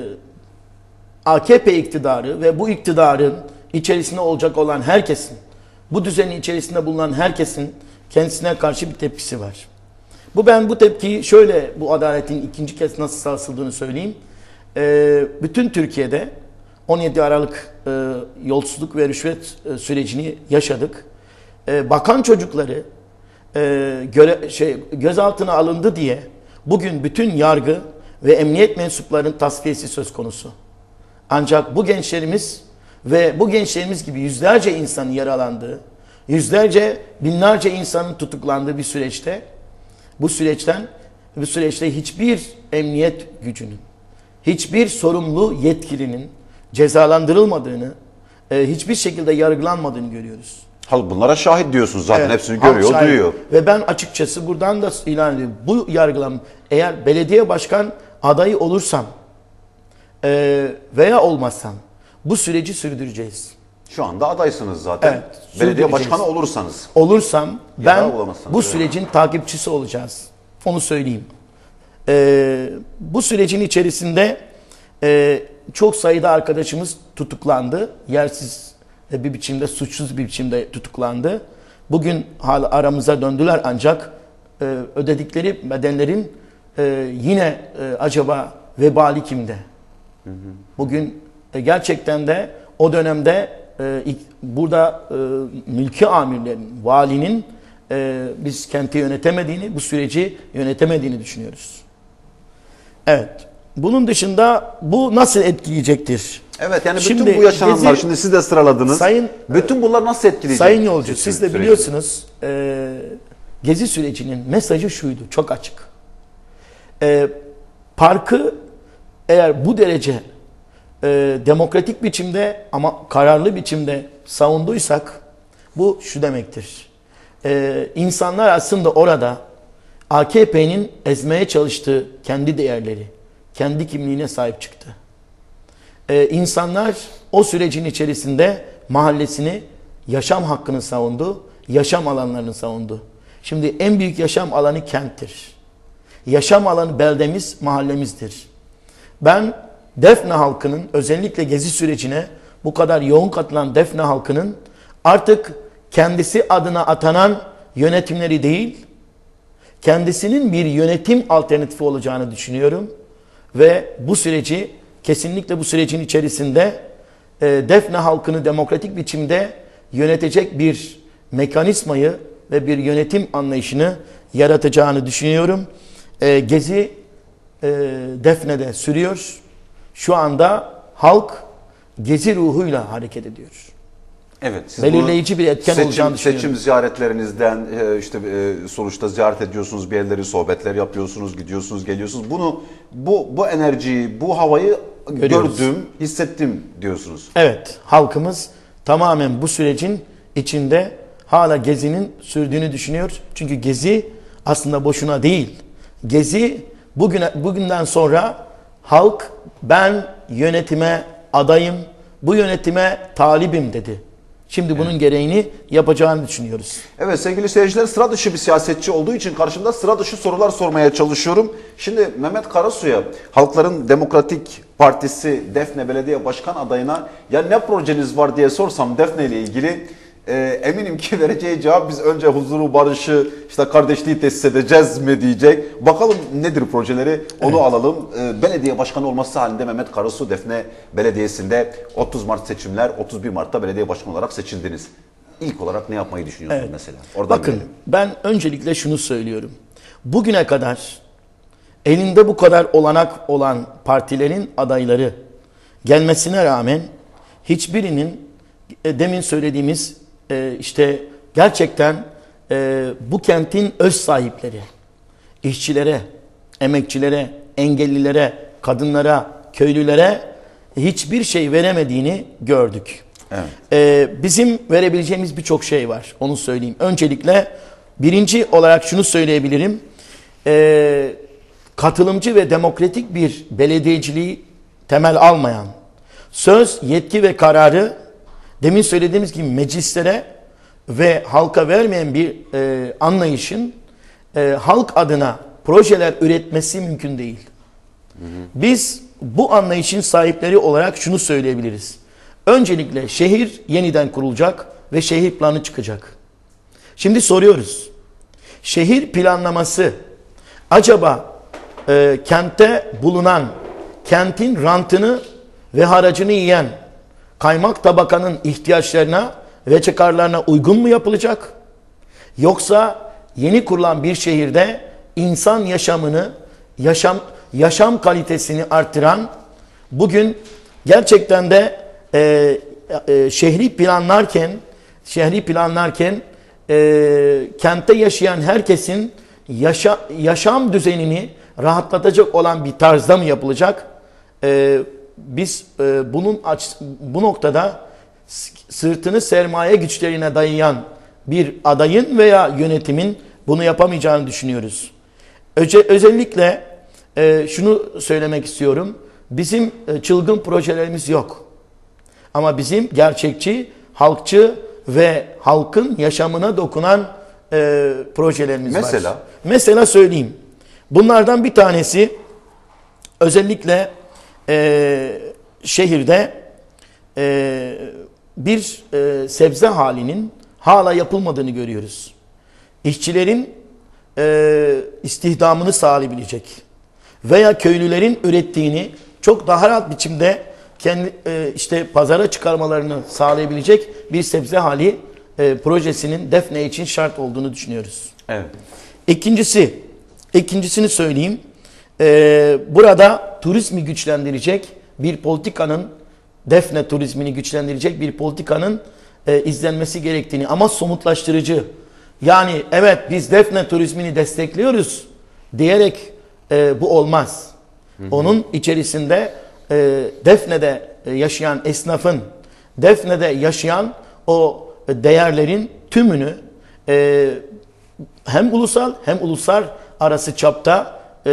A K P iktidarı ve bu iktidarın içerisinde olacak olan herkesin, bu düzenin içerisinde bulunan herkesin kendisine karşı bir tepkisi var. Bu ben bu tepkiyi şöyle, bu adaletin ikinci kez nasıl sarsıldığını söyleyeyim. Ee, bütün Türkiye'de on yedi Aralık e, yolsuzluk ve rüşvet e, sürecini yaşadık. E, bakan çocukları e, göre, şey, gözaltına alındı diye bugün bütün yargı ve emniyet mensuplarının tasfiyesi söz konusu. Ancak bu gençlerimiz ve bu gençlerimiz gibi yüzlerce insanın yaralandığı, yüzlerce, binlerce insanın tutuklandığı bir süreçte, bu süreçten, bu süreçte hiçbir emniyet gücünün, hiçbir sorumlu yetkilinin cezalandırılmadığını, e, hiçbir şekilde yargılanmadığını görüyoruz. Halk bunlara şahit diyorsunuz zaten, Evet, hepsini halk görüyor, şahit. duyuyor. Ve ben açıkçası buradan da ilan ediyorum. Bu yargılam, eğer belediye başkan adayı olursam e, veya olmazsam bu süreci sürdüreceğiz. Şu anda adaysınız zaten. Evet, Belediye sürdüreceğiz. başkanı olursanız. Olursam Ya ben da olamazsanız, bu evet. sürecin takipçisi olacağız. Onu söyleyeyim. Ee, bu sürecin içerisinde e, çok sayıda arkadaşımız tutuklandı. Yersiz bir biçimde, suçsuz bir biçimde tutuklandı. Bugün hala aramıza döndüler ancak e, ödedikleri bedellerin e, yine e, acaba vebali kimde? Hı hı. Bugün e, gerçekten de o dönemde e, ilk, burada e, mülki amirlerin, valinin e, biz kenti yönetemediğini, bu süreci yönetemediğini düşünüyoruz. Evet. Bunun dışında bu nasıl etkileyecektir? Evet, yani bütün Şimdi bu yaşananlar, Gezi, şimdi siz de sıraladınız. Sayın, bütün bunlar nasıl etkileyecek? Sayın yolcu, seçim siz de sürecini? biliyorsunuz e, Gezi sürecinin mesajı şuydu, çok açık. E, parkı eğer bu derece e, demokratik biçimde ama kararlı biçimde savunduysak bu şu demektir. E, insanlar aslında orada A K P'nin ezmeye çalıştığı kendi değerleri, kendi kimliğine sahip çıktı. Ee, insanlar o sürecin içerisinde mahallesini, yaşam hakkını savundu, yaşam alanlarını savundu. Şimdi en büyük yaşam alanı kenttir. Yaşam alanı beldemiz, mahallemizdir. Ben Defne halkının, özellikle Gezi sürecine bu kadar yoğun katılan Defne halkının artık kendisi adına atanan yönetimleri değil, kendisinin bir yönetim alternatifi olacağını düşünüyorum. Ve bu süreci, kesinlikle bu sürecin içerisinde e, Defne halkını demokratik biçimde yönetecek bir mekanizmayı ve bir yönetim anlayışını yaratacağını düşünüyorum. E, Gezi e, Defne'de sürüyor. Şu anda halk Gezi ruhuyla hareket ediyor. Evet, siz belirleyici bir etken seçim, olacağını düşünüyorum. Seçim ziyaretlerinizden e, işte e, sonuçta ziyaret ediyorsunuz, bir yerleri, sohbetler yapıyorsunuz, gidiyorsunuz, geliyorsunuz. Bunu, bu bu enerjiyi, bu havayı Görüyoruz. gördüm, hissettim diyorsunuz. Evet, halkımız tamamen bu sürecin içinde hala Gezi'nin sürdüğünü düşünüyor. Çünkü Gezi aslında boşuna değil. Gezi bugüne, bugünden sonra halk ben yönetime adayım, bu yönetime talibim dedi. Şimdi bunun evet. gereğini yapacağını düşünüyoruz. Evet sevgili seyirciler, sıra dışı bir siyasetçi olduğu için karşımda sıra dışı sorular sormaya çalışıyorum. Şimdi Mehmet Karasu'ya, Halkların Demokratik Partisi Defne Belediye Başkan adayına ya ne projeniz var diye sorsam Defne ile ilgili e, eminim ki vereceği cevap biz önce huzuru, barışı, işte kardeşliği tesis edeceğiz mi diyecek. Bakalım nedir projeleri, onu evet. alalım. E, belediye başkanı olması halinde Mehmet Karasu Defne Belediyesi'nde otuz Mart seçimler, otuz bir Mart'ta belediye başkanı olarak seçildiniz. İlk olarak ne yapmayı düşünüyorsunuz evet. mesela? Oradan Bakın bilelim. Ben öncelikle şunu söylüyorum. Bugüne kadar elinde bu kadar olanak olan partilerin adayları gelmesine rağmen hiçbirinin e, demin söylediğimiz e, işte gerçekten e, bu kentin öz sahipleri, işçilere, emekçilere, engellilere, kadınlara, köylülere hiçbir şey veremediğini gördük. Evet. Ee, bizim verebileceğimiz birçok şey var. Onu söyleyeyim. Öncelikle birinci olarak şunu söyleyebilirim. Ee, katılımcı ve demokratik bir belediyeciliği temel almayan, söz, yetki ve kararı demin söylediğimiz gibi meclislere ve halka vermeyen bir e, anlayışın e, halk adına projeler üretmesi mümkün değil. Hı hı. Biz bu anlayışın sahipleri olarak şunu söyleyebiliriz. Öncelikle şehir yeniden kurulacak ve şehir planı çıkacak. Şimdi soruyoruz. Şehir planlaması acaba e, kentte bulunan, kentin rantını ve haracını yiyen kaymak tabakanın ihtiyaçlarına ve çıkarlarına uygun mu yapılacak? Yoksa yeni kurulan bir şehirde insan yaşamını, yaşam yaşam kalitesini artıran, bugün gerçekten de e, e, şehri planlarken, şehri planlarken e, kentte yaşayan herkesin yaşa, yaşam düzenini rahatlatacak olan bir tarzda mı yapılacak? E, biz e, bunun bu noktada sırtını sermaye güçlerine dayayan bir adayın veya yönetimin bunu yapamayacağını düşünüyoruz. Öce, özellikle e, şunu söylemek istiyorum. Bizim e, çılgın projelerimiz yok. Ama bizim gerçekçi, halkçı ve halkın yaşamına dokunan e, projelerimiz Mesela? var. Mesela söyleyeyim. Bunlardan bir tanesi özellikle e, şehirde e, bir e, sebze halinin hala yapılmadığını görüyoruz. İşçilerin e, istihdamını sağlayabilecek veya köylülerin ürettiğini çok daha rahat biçimde kendi e, işte pazara çıkarmalarını sağlayabilecek bir sebze hali e, projesinin Defne için şart olduğunu düşünüyoruz. Evet. İkincisi, ikincisini söyleyeyim. E, burada turizmi güçlendirecek bir politikanın, Defne turizmini güçlendirecek bir politikanın e, izlenmesi gerektiğini ama somutlaştırıcı. Yani evet biz Defne turizmini destekliyoruz diyerek e, bu olmaz. Hı hı. Onun içerisinde e, Defne'de yaşayan esnafın, Defne'de yaşayan o değerlerin tümünü e, hem ulusal hem uluslararası çapta e,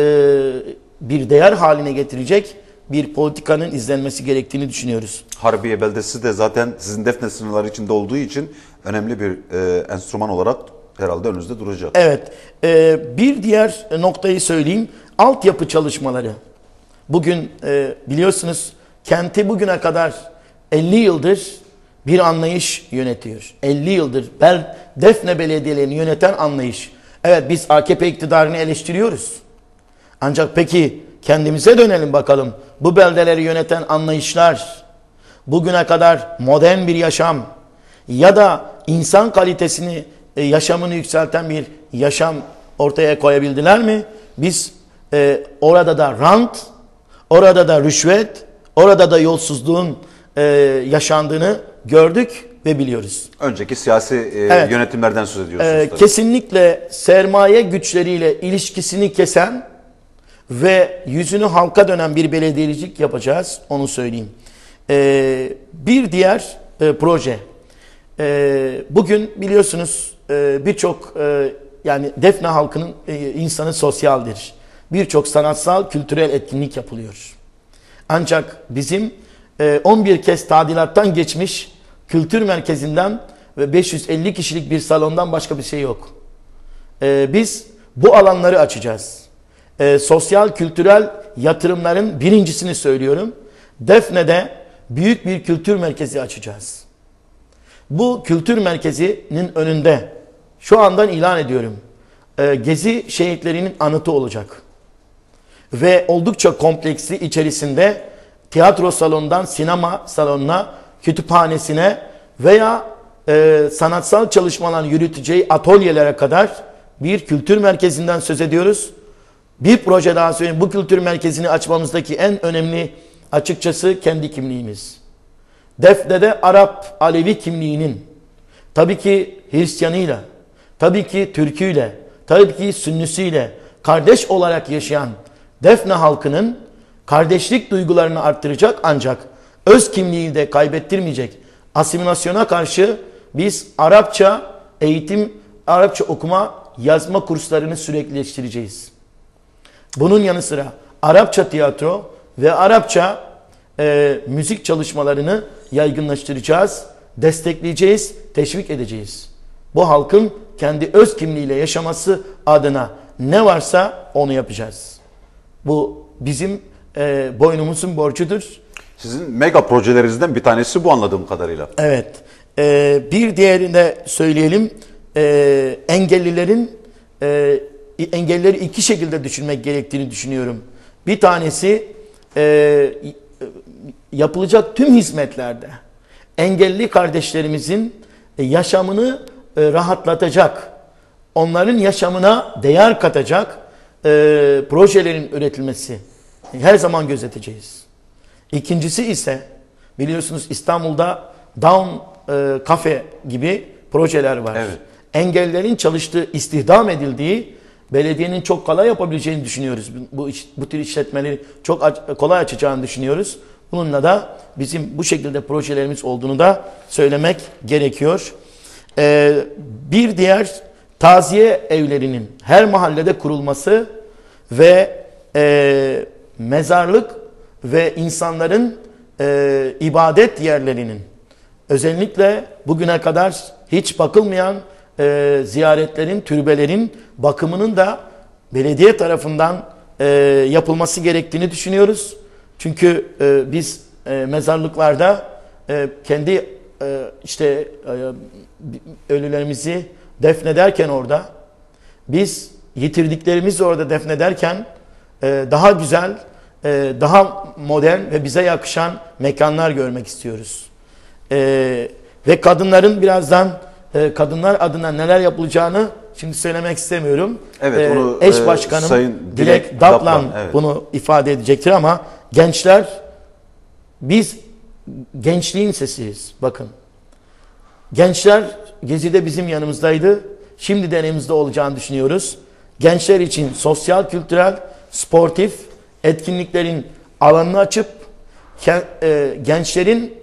bir değer haline getirecek bir politikanın izlenmesi gerektiğini düşünüyoruz. Harbiye beldesi de zaten sizin Defne sınırları içinde olduğu için önemli bir e, enstrüman olarak herhalde önünüzde duracak. Evet. E, bir diğer noktayı söyleyeyim. Altyapı çalışmaları. Bugün e, biliyorsunuz kenti bugüne kadar elli yıldır bir anlayış yönetiyor. elli yıldır Bel, Defne belediyelerini yöneten anlayış. Evet biz A K P iktidarını eleştiriyoruz. Ancak peki kendimize dönelim bakalım. Bu beldeleri yöneten anlayışlar bugüne kadar modern bir yaşam ya da insan kalitesini, yaşamını yükselten bir yaşam ortaya koyabildiler mi? Biz e, orada da rant, orada da rüşvet, orada da yolsuzluğun e, yaşandığını gördük ve biliyoruz. Önceki siyasi e, evet. yönetimlerden söz ediyorsunuz. E, kesinlikle sermaye güçleriyle ilişkisini kesen ve yüzünü halka dönen bir belediyecilik yapacağız. Onu söyleyeyim. E, bir diğer e, proje. E, bugün biliyorsunuz e, birçok e, yani Defne halkının e, insanı sosyaldir. Birçok sanatsal, kültürel etkinlik yapılıyor. Ancak bizim e, on bir kez tadilattan geçmiş kültür merkezinden ve beş yüz elli kişilik bir salondan başka bir şey yok. E, biz bu alanları açacağız. E, sosyal, kültürel yatırımların birincisini söylüyorum. Defne'de büyük bir kültür merkezi açacağız. Bu kültür merkezinin önünde şu andan ilan ediyorum. E, Gezi şehitlerinin anıtı olacak. Ve oldukça kompleksi içerisinde tiyatro salonundan sinema salonuna, kütüphanesine veya e, sanatsal çalışmalar yürüteceği atölyelere kadar bir kültür merkezinden söz ediyoruz. Bir proje daha söyleyeyim. Bu kültür merkezini açmamızdaki en önemli açıkçası kendi kimliğimiz. Defne'de Arap Alevi kimliğinin, tabii ki Hristiyanıyla, tabii ki Türküyle, tabii ki Sünnisiyle kardeş olarak yaşayan Defne halkının kardeşlik duygularını arttıracak ancak öz kimliğini de kaybettirmeyecek asimilasyona karşı biz Arapça eğitim, Arapça okuma, yazma kurslarını süreklileştireceğiz. Bunun yanı sıra Arapça tiyatro ve Arapça e, müzik çalışmalarını yaygınlaştıracağız, destekleyeceğiz, teşvik edeceğiz. Bu halkın kendi öz kimliğiyle yaşaması adına ne varsa onu yapacağız. Bu bizim e, boynumuzun borcudur. Sizin mega projelerinizden bir tanesi bu anladığım kadarıyla. Evet. E, bir diğerini de söyleyelim. E, engellilerin e, engellileri iki şekilde düşünmek gerektiğini düşünüyorum. Bir tanesi e, yapılacak tüm hizmetlerde engelli kardeşlerimizin yaşamını e, rahatlatacak, onların yaşamına değer katacak e, projelerin üretilmesi her zaman gözeteceğiz. İkincisi ise biliyorsunuz İstanbul'da Down e, Cafe gibi projeler var. Evet. Engellilerin çalıştığı, istihdam edildiği, belediyenin çok kolay yapabileceğini düşünüyoruz. Bu, bu tür işletmeleri çok aç, kolay açacağını düşünüyoruz. Bununla da bizim bu şekilde projelerimiz olduğunu da söylemek gerekiyor. Ee, bir diğer taziye evlerinin her mahallede kurulması ve e, mezarlık ve insanların e, ibadet yerlerinin özellikle bugüne kadar hiç bakılmayan e, ziyaretlerin, türbelerin bakımının da belediye tarafından e, yapılması gerektiğini düşünüyoruz. Çünkü e, biz e, mezarlıklarda e, kendi e, işte e, ölülerimizi defnederken orada biz yitirdiklerimizi orada defnederken e, daha güzel, e, daha modern ve bize yakışan mekanlar görmek istiyoruz. E, ve kadınların birazdan e, kadınlar adına neler yapılacağını şimdi söylemek istemiyorum. Evet, e, onu eş e, başkanım Sayın Dilek, Dilek Daplan, Daplan, evet, bunu ifade edecektir ama gençler, biz gençliğin sesiyiz. Bakın. Gençler Gezi'de bizim yanımızdaydı. Şimdi de yanımızda olacağını düşünüyoruz. Gençler için sosyal, kültürel, sportif etkinliklerin alanını açıp gençlerin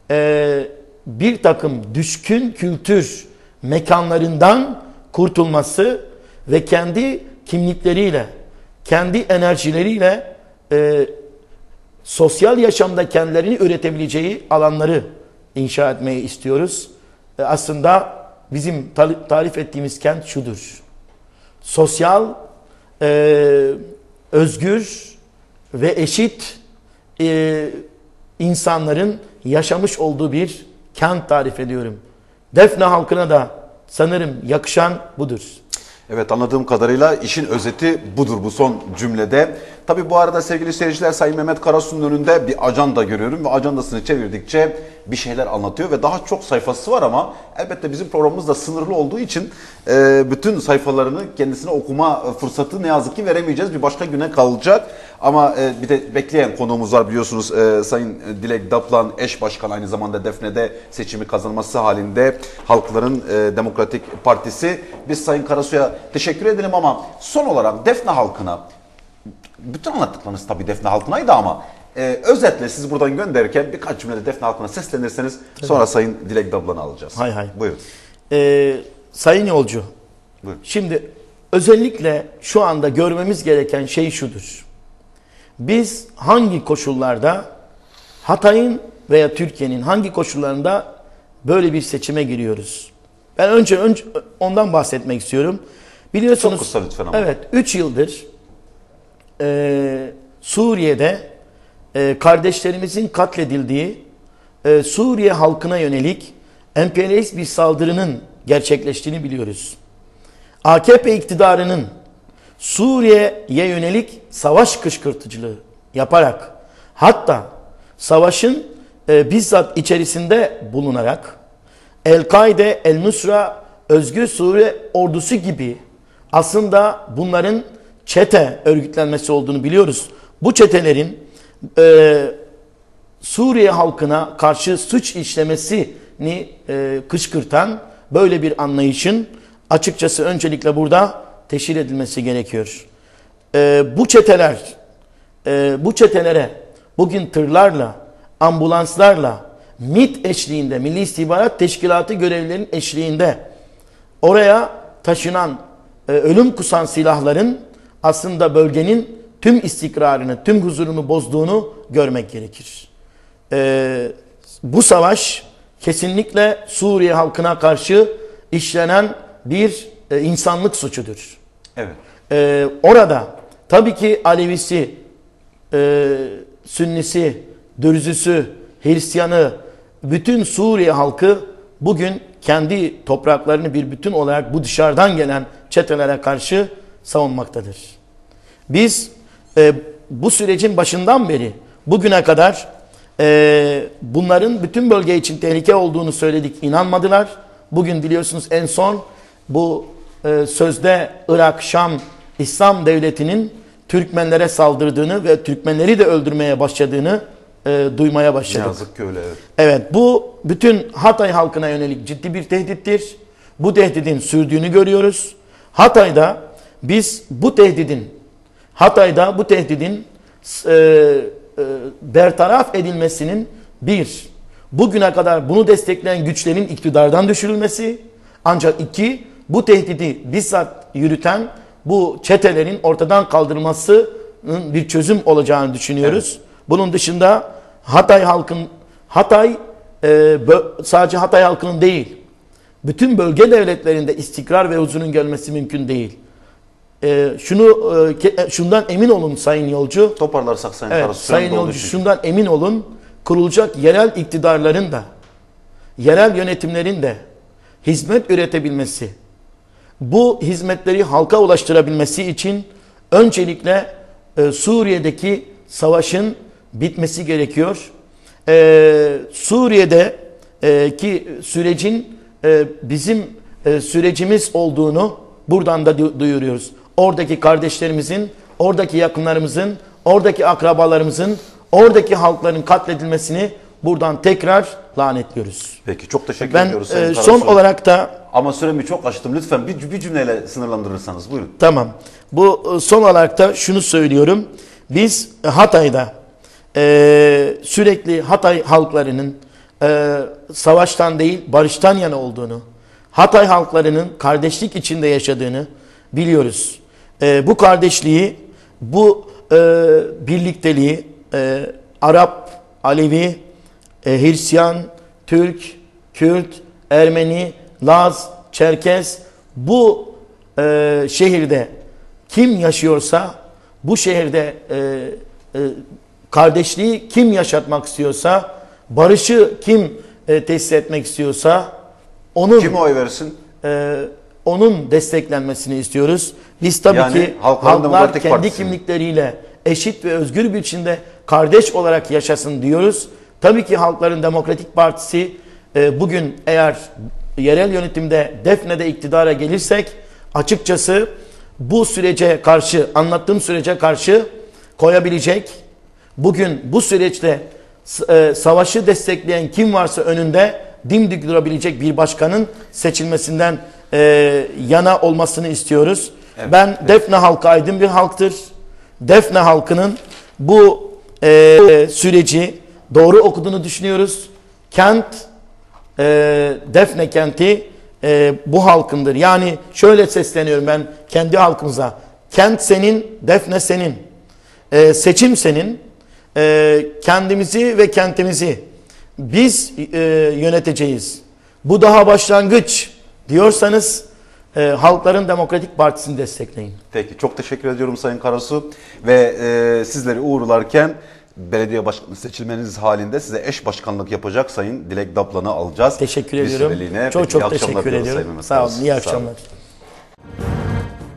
bir takım düşkün kültür mekanlarından kurtulması ve kendi kimlikleriyle, kendi enerjileriyle e, sosyal yaşamda kendilerini üretebileceği alanları inşa etmeyi istiyoruz. E, aslında bizim tarif ettiğimiz kent şudur. Sosyal, e, özgür ve eşit e, insanların yaşamış olduğu bir kent tarif ediyorum. Defne halkına da sanırım yakışan budur. Evet, anladığım kadarıyla işin özeti budur bu son cümlede. Tabii bu arada sevgili seyirciler, Sayın Mehmet Karasu'nun önünde bir ajanda görüyorum ve ajandasını çevirdikçe bir şeyler anlatıyor ve daha çok sayfası var ama elbette bizim programımız da sınırlı olduğu için e, bütün sayfalarını kendisine okuma fırsatı ne yazık ki veremeyeceğiz. Bir başka güne kalacak ama e, bir de bekleyen konuğumuz var biliyorsunuz, e, Sayın Dilek Daplan, eş başkan, aynı zamanda Defne'de seçimi kazanması halinde Halkların e, Demokratik Partisi. Biz Sayın Karasu'ya teşekkür edelim ama son olarak Defne halkına, bütün anlattıklarınız tabii Defne halkınaydı ama e, özetle sizi buradan gönderirken birkaç cümlede Defne halkına seslenirseniz tabii. Sonra Sayın Dilek Daplan'ı alacağız. Hay hay. Buyurun. Ee, Sayın Yolcu, buyurun. Şimdi özellikle şu anda görmemiz gereken şey şudur. Biz hangi koşullarda, Hatay'ın veya Türkiye'nin hangi koşullarında böyle bir seçime giriyoruz? Ben önce, önce ondan bahsetmek istiyorum. Biliyorsunuz, çok kısa lütfen ama. Evet, üç yıldır e, Suriye'de e, kardeşlerimizin katledildiği, e, Suriye halkına yönelik emperyalist bir saldırının gerçekleştiğini biliyoruz. A K P iktidarının Suriye'ye yönelik savaş kışkırtıcılığı yaparak, hatta savaşın e, bizzat içerisinde bulunarak El-Kaide, El-Nusra, Özgür Suriye ordusu gibi aslında bunların çete örgütlenmesi olduğunu biliyoruz. Bu çetelerin e, Suriye halkına karşı suç işlemesini e, kışkırtan böyle bir anlayışın açıkçası öncelikle burada teşhir edilmesi gerekiyor. E, bu çeteler, e, bu çetelere bugün tırlarla, ambulanslarla, MİT eşliğinde, Milli İstihbarat Teşkilatı görevlilerinin eşliğinde oraya taşınan e, ölüm kusan silahların aslında bölgenin tüm istikrarını, tüm huzurunu bozduğunu görmek gerekir. E, bu savaş kesinlikle Suriye halkına karşı işlenen bir e, insanlık suçudur. Evet. E, orada tabii ki Alevisi, e, Sünnisi, Dürzüsü, Hristiyanı, bütün Suriye halkı bugün kendi topraklarını bir bütün olarak bu dışarıdan gelen çetelere karşı savunmaktadır. Biz e, bu sürecin başından beri bugüne kadar e, bunların bütün bölge için tehlike olduğunu söyledik, inanmadılar. Bugün biliyorsunuz en son bu e, sözde Irak, Şam, İslam devletinin Türkmenlere saldırdığını ve Türkmenleri de öldürmeye başladığını e, duymaya başladık. Ne yazık ki öyle, evet. Evet, bu bütün Hatay halkına yönelik ciddi bir tehdittir. Bu tehdidin sürdüğünü görüyoruz. Hatay'da biz bu tehdidin Hatay'da bu tehdidin e, e, bertaraf edilmesinin bir, bugüne kadar bunu destekleyen güçlerin iktidardan düşürülmesi, ancak iki, bu tehdidi bizzat yürüten bu çetelerin ortadan kaldırılmasının bir çözüm olacağını düşünüyoruz. Evet. Bunun dışında Hatay halkın, Hatay e, sadece Hatay halkının değil, bütün bölge devletlerinde istikrar ve huzurun gelmesi mümkün değil. E, şunu e, şundan emin olun sayın yolcu. Toparlarsak sayın evet, Karasu. Sayın yolcu şundan emin olun. Kurulacak yerel iktidarların da, yerel yönetimlerin de hizmet üretebilmesi, bu hizmetleri halka ulaştırabilmesi için öncelikle e, Suriye'deki savaşın bitmesi gerekiyor. E, Suriye'de e, ki sürecin e, bizim e, sürecimiz olduğunu buradan da du duyuruyoruz. Oradaki kardeşlerimizin, oradaki yakınlarımızın, oradaki akrabalarımızın, oradaki halkların katledilmesini buradan tekrar lanetliyoruz. Peki, çok teşekkür ben, ediyoruz. Ben e, son olarak da... Ama süremi çok açtım. Lütfen bir, bir cümleyle sınırlandırırsanız buyurun. Tamam. Bu son olarak da şunu söylüyorum. Biz Hatay'da e, sürekli Hatay halklarının e, savaştan değil barıştan yana olduğunu, Hatay halklarının kardeşlik içinde yaşadığını biliyoruz. E, bu kardeşliği, bu e, birlikteliği e, Arap, Alevi, e, Hristiyan, Türk, Kürt, Ermeni, Laz, Çerkez, bu e, şehirde kim yaşıyorsa, bu şehirde e, e, kardeşliği kim yaşatmak istiyorsa, barışı kim e, tesis etmek istiyorsa, onun kim oy versin? E, onun desteklenmesini istiyoruz. Biz tabii yani, ki halklar kendi Partisi kimlikleriyle eşit ve özgür bir biçimde kardeş olarak yaşasın diyoruz. Tabii ki Halkların Demokratik Partisi e, bugün eğer yerel yönetimde Defne'de iktidara gelirsek açıkçası bu sürece karşı, anlattığım sürece karşı koyabilecek, bugün bu süreçte e, savaşı destekleyen kim varsa önünde dimdik durabilecek bir başkanın seçilmesinden e, yana olmasını istiyoruz. Evet, ben evet. Defne halkı aydın bir halktır. Defne halkının bu e, süreci doğru okuduğunu düşünüyoruz. Kent, e, Defne kenti e, bu halkındır. Yani şöyle sesleniyorum ben kendi halkımıza. Kent senin, Defne senin. E, seçim senin. E, kendimizi ve kentimizi biz e, yöneteceğiz. Bu daha başlangıç diyorsanız e, Halkların Demokratik Partisi'ni destekleyin. Peki, çok teşekkür ediyorum Sayın Karasu ve e, sizleri uğurlarken belediye başkanı seçilmeniz halinde size eş başkanlık yapacak Sayın Dilek Daplan'ı alacağız. Teşekkür ediyorum. Çok Peki, çok teşekkür ediyorum. Sağ olun. İyi akşamlar.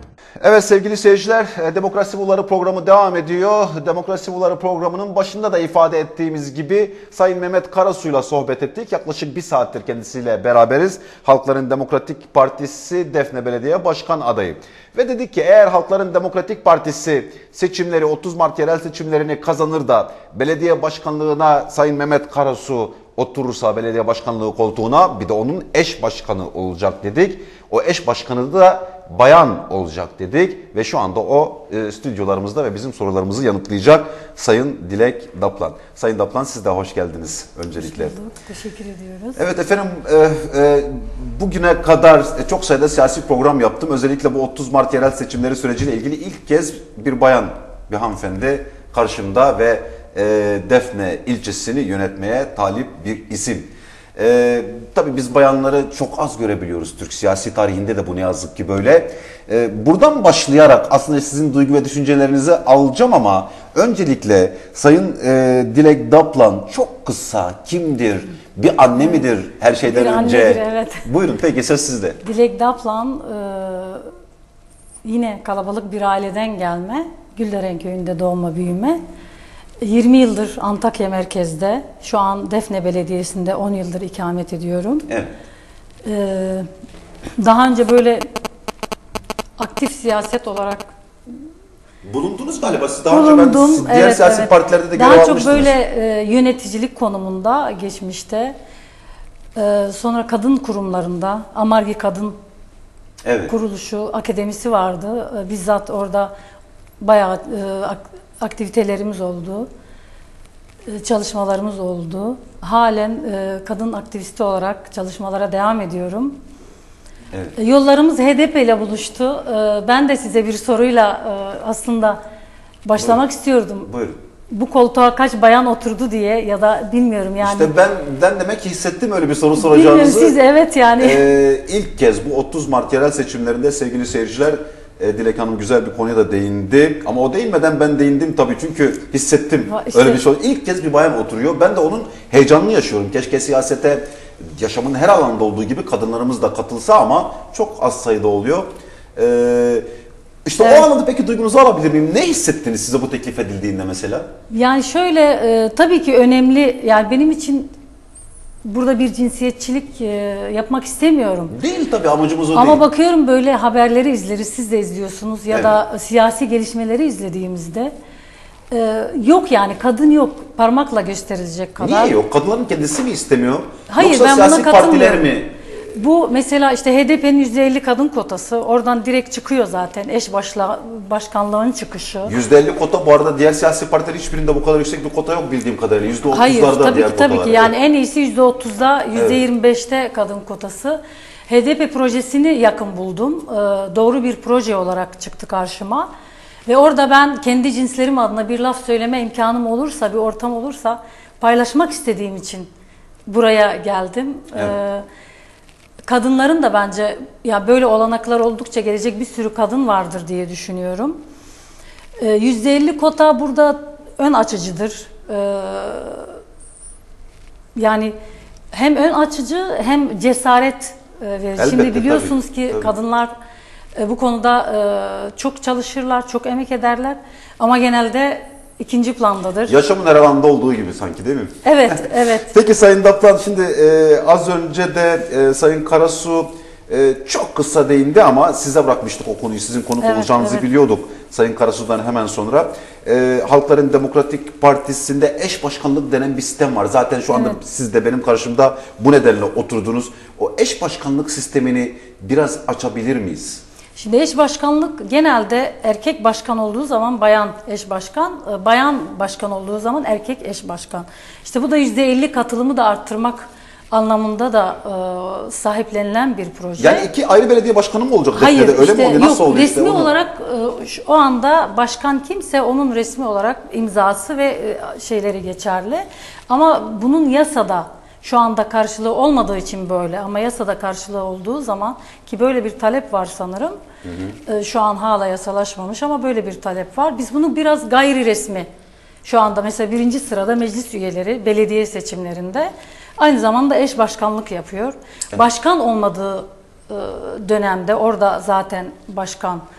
Evet sevgili seyirciler, Demokrasi Bulvarı programı devam ediyor. Demokrasi Bulvarı programının başında da ifade ettiğimiz gibi Sayın Mehmet Karasu'yla sohbet ettik. Yaklaşık bir saattir kendisiyle beraberiz. Halkların Demokratik Partisi Defne Belediye Başkan adayı. Ve dedik ki eğer Halkların Demokratik Partisi seçimleri otuz Mart yerel seçimlerini kazanır da belediye başkanlığına Sayın Mehmet Karasu oturursa belediye başkanlığı koltuğuna, bir de onun eş başkanı olacak dedik. O eş başkanı da bayan olacak dedik ve şu anda o e, stüdyolarımızda ve bizim sorularımızı yanıtlayacak Sayın Dilek Daplan. Sayın Daplan, siz de hoş geldiniz öncelikle. Hoş bulduk. Teşekkür ediyoruz. Evet efendim, e, e, bugüne kadar e, çok sayıda siyasi program yaptım. Özellikle bu otuz Mart yerel seçimleri süreciyle ilgili ilk kez bir bayan, bir hanımefendi karşımda ve e, Defne ilçesini yönetmeye talip bir isim. Ee, tabii biz bayanları çok az görebiliyoruz. Türk siyasi tarihinde de bu ne yazık ki böyle. Ee, buradan başlayarak aslında sizin duygu ve düşüncelerinizi alacağım ama öncelikle Sayın e, Dilek Daplan çok kısa kimdir? Bir anne midir her şeyden bir önce? Annedir, evet. Buyurun, peki söz sizde. Dilek Daplan e, yine kalabalık bir aileden gelme. Gülderen köyünde doğma büyüme. yirmi yıldır Antakya merkezde, şu an Defne Belediyesi'nde on yıldır ikamet ediyorum. Evet. Ee, daha önce böyle aktif siyaset olarak Bulundunuz galiba siz daha bulundum. önce, ben siz diğer Evet, siyasi evet. partilerde de görev daha almıştınız. çok böyle e, yöneticilik konumunda geçmişte. Ee, sonra kadın kurumlarında, Amargi Kadın Evet. Kuruluşu, akademisi vardı. Ee, bizzat orada bayağı e, ak- aktivitelerimiz oldu, e, çalışmalarımız oldu. Halen e, kadın aktivisti olarak çalışmalara devam ediyorum. Evet. E, Yollarımız H D P ile buluştu. E, Ben de size bir soruyla e, aslında başlamak Buyurun. istiyordum. Buyurun. Bu koltuğa kaç bayan oturdu diye, ya da bilmiyorum yani. İşte ben, ben demek ki hissettim öyle bir soru Bilmiyorum, soracağınızı. siz evet yani. Ee, ilk kez bu otuz Mart yerel seçimlerinde sevgili seyirciler, e, Dilek Hanım güzel bir konuya da değindi. Ama o değinmeden ben değindim tabii, çünkü hissettim Ha, işte. öyle bir şey. İlk kez bir bayan oturuyor. Ben de onun heyecanını yaşıyorum. Keşke siyasete yaşamın her alanda olduğu gibi kadınlarımız da katılsa ama çok az sayıda oluyor. Ee, işte Evet. o alanda peki duygunuzu alabilir miyim? Ne hissettiniz size bu teklif edildiğinde mesela? Yani şöyle, e, tabii ki önemli, yani benim için burada bir cinsiyetçilik e, yapmak istemiyorum. Değil tabii, amacımız o Ama değil. bakıyorum böyle haberleri izleriz, siz de izliyorsunuz ya Evet. da siyasi gelişmeleri izlediğimizde e, yok yani, kadın yok, parmakla gösterilecek kadar. Niye yok? Kadınların kendisi mi istemiyor? Hayır, Yoksa ben buna siyasi partiler katılmıyorum. mi? Bu mesela işte H D P'nin yüzde elli kadın kotası, oradan direkt çıkıyor zaten eş başla, başkanlığın çıkışı. yüzde elli kota, bu arada diğer siyasi partiler hiçbirinde bu kadar yüksek bir kota yok bildiğim kadarıyla. yüzde otuzlarda Hayır, tabii diğer ki tabii kotalar. ki yani en iyisi yüzde otuzda, yüzde Evet. yirmi beşte kadın kotası. H D P projesini yakın buldum. Ee, doğru bir proje olarak çıktı karşıma. Ve orada ben kendi cinslerim adına bir laf söyleme imkanım olursa, bir ortam olursa paylaşmak istediğim için buraya geldim. Evet. Ee, kadınların da bence ya böyle olanaklar oldukça gelecek bir sürü kadın vardır diye düşünüyorum. Ee, yüzde elli kota burada ön açıcıdır. Ee, yani hem ön açıcı hem cesaret e, verir. Elbette, Şimdi biliyorsunuz tabii, ki tabii. kadınlar e, bu konuda e, çok çalışırlar, çok emek ederler ama genelde ikinci plandadır. Yaşamın her alanda olduğu gibi sanki, değil mi? Evet, evet. Peki Sayın Daplan, şimdi e, az önce de e, Sayın Karasu e, çok kısa değindi ama size bırakmıştık o konuyu. Sizin konuk Evet, olacağınızı evet. biliyorduk Sayın Karasu'dan hemen sonra. E, Halkların Demokratik Partisi'nde eş başkanlık denen bir sistem var. Zaten şu anda Evet. siz de benim karşımda bu nedenle oturdunuz. O eş başkanlık sistemini biraz açabilir miyiz? Şimdi eş başkanlık genelde erkek başkan olduğu zaman bayan eş başkan, e, bayan başkan olduğu zaman erkek eş başkan. İşte bu da yüzde elli katılımı da arttırmak anlamında da e, sahiplenilen bir proje. Yani iki ayrı belediye başkanı mı olacak? Hayır, Defne'de? Öyle işte mi oluyor? Nasıl yok, oluyor resmi işte onu? olarak e, şu- o anda başkan kimse onun resmi olarak imzası ve e, şeyleri geçerli. Ama bunun yasada şu anda karşılığı olmadığı için böyle, ama yasada karşılığı olduğu zaman, ki böyle bir talep var sanırım. Hı hı. E, şu an hala yasalaşmamış ama böyle bir talep var. Biz bunu biraz gayri resmi, şu anda mesela birinci sırada meclis üyeleri belediye seçimlerinde aynı zamanda eş başkanlık yapıyor. Başkan olmadığı e, dönemde orada zaten başkan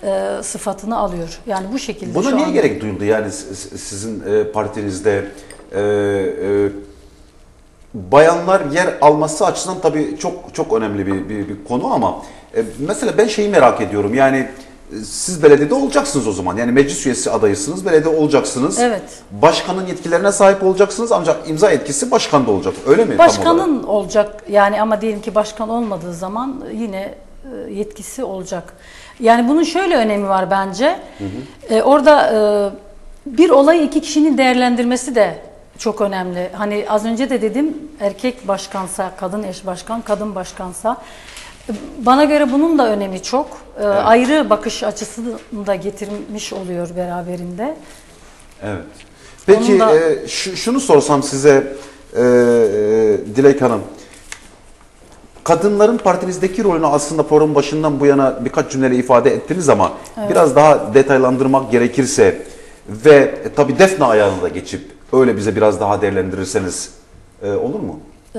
e, sıfatını alıyor. Yani bu şekilde. Buna şu niye anda. gerek duyuldu yani sizin e, partinizde e, e, bayanlar yer alması açısından tabii çok çok önemli bir, bir, bir konu ama e, mesela ben şeyi merak ediyorum yani e, siz belediyede olacaksınız o zaman yani meclis üyesi adayısınız, belediye olacaksınız. Evet. Başkanın yetkilerine sahip olacaksınız ancak imza yetkisi başkanda olacak öyle mi? Başkanın olacak yani ama diyelim ki başkan olmadığı zaman yine e, yetkisi olacak. Yani bunun şöyle önemi var bence. Hı hı. E, orada e, bir olayı iki kişinin değerlendirmesi de çok önemli. Hani az önce de dedim erkek başkansa, kadın eş başkan, kadın başkansa. Bana göre bunun da önemi çok. E, evet. Ayrı bakış açısını da getirmiş oluyor beraberinde. Evet. Peki da, e, şu, şunu sorsam size e, e, Dilek Hanım. Kadınların partinizdeki rolünü aslında program başından bu yana birkaç cümleyle ifade ettiniz ama evet. biraz daha detaylandırmak gerekirse ve e, tabii Defne ayağına da geçip öyle bize biraz daha değerlendirirseniz e, olur mu? Ee,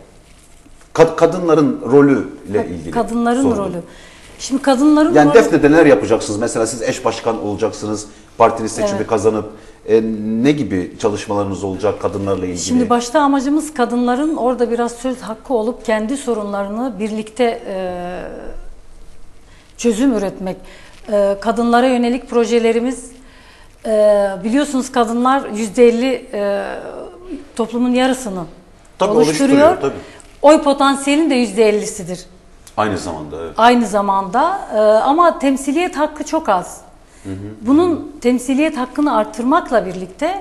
Kad kadınların rolüyle ilgili. Kadınların sorun. rolü. Şimdi kadınların yani rolü... Defne'de neler yapacaksınız? Mesela siz eş başkan olacaksınız, partiniz seçimi evet. kazanıp e, ne gibi çalışmalarınız olacak kadınlarla ilgili? Şimdi başta amacımız kadınların orada biraz söz hakkı olup kendi sorunlarını birlikte e, çözüm üretmek. E, kadınlara yönelik projelerimiz e, biliyorsunuz kadınlar yüzde elli e, toplumun yarısını tabii oluşturuyor. oluşturuyor tabii. Oy potansiyelinin de yüzde ellisidir. Aynı zamanda evet. Aynı zamanda e, ama temsiliyet hakkı çok az. Hı hı. Bunun temsiliyet hakkını arttırmakla birlikte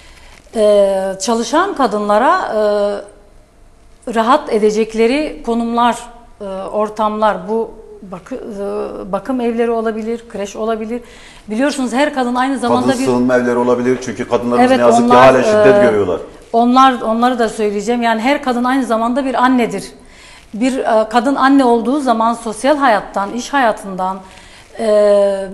e, çalışan kadınlara e, rahat edecekleri konumlar, e, ortamlar, bu bakı, e, bakım evleri olabilir, kreş olabilir. Biliyorsunuz her kadın aynı zamanda kadın bir... sığınma evleri olabilir çünkü kadınlarımız evet, ne yazık onlar, ki hala şiddet e, görüyorlar. Onlar, onları da söyleyeceğim. Yani her kadın aynı zamanda bir annedir. Bir e, kadın anne olduğu zaman sosyal hayattan, iş hayatından, e,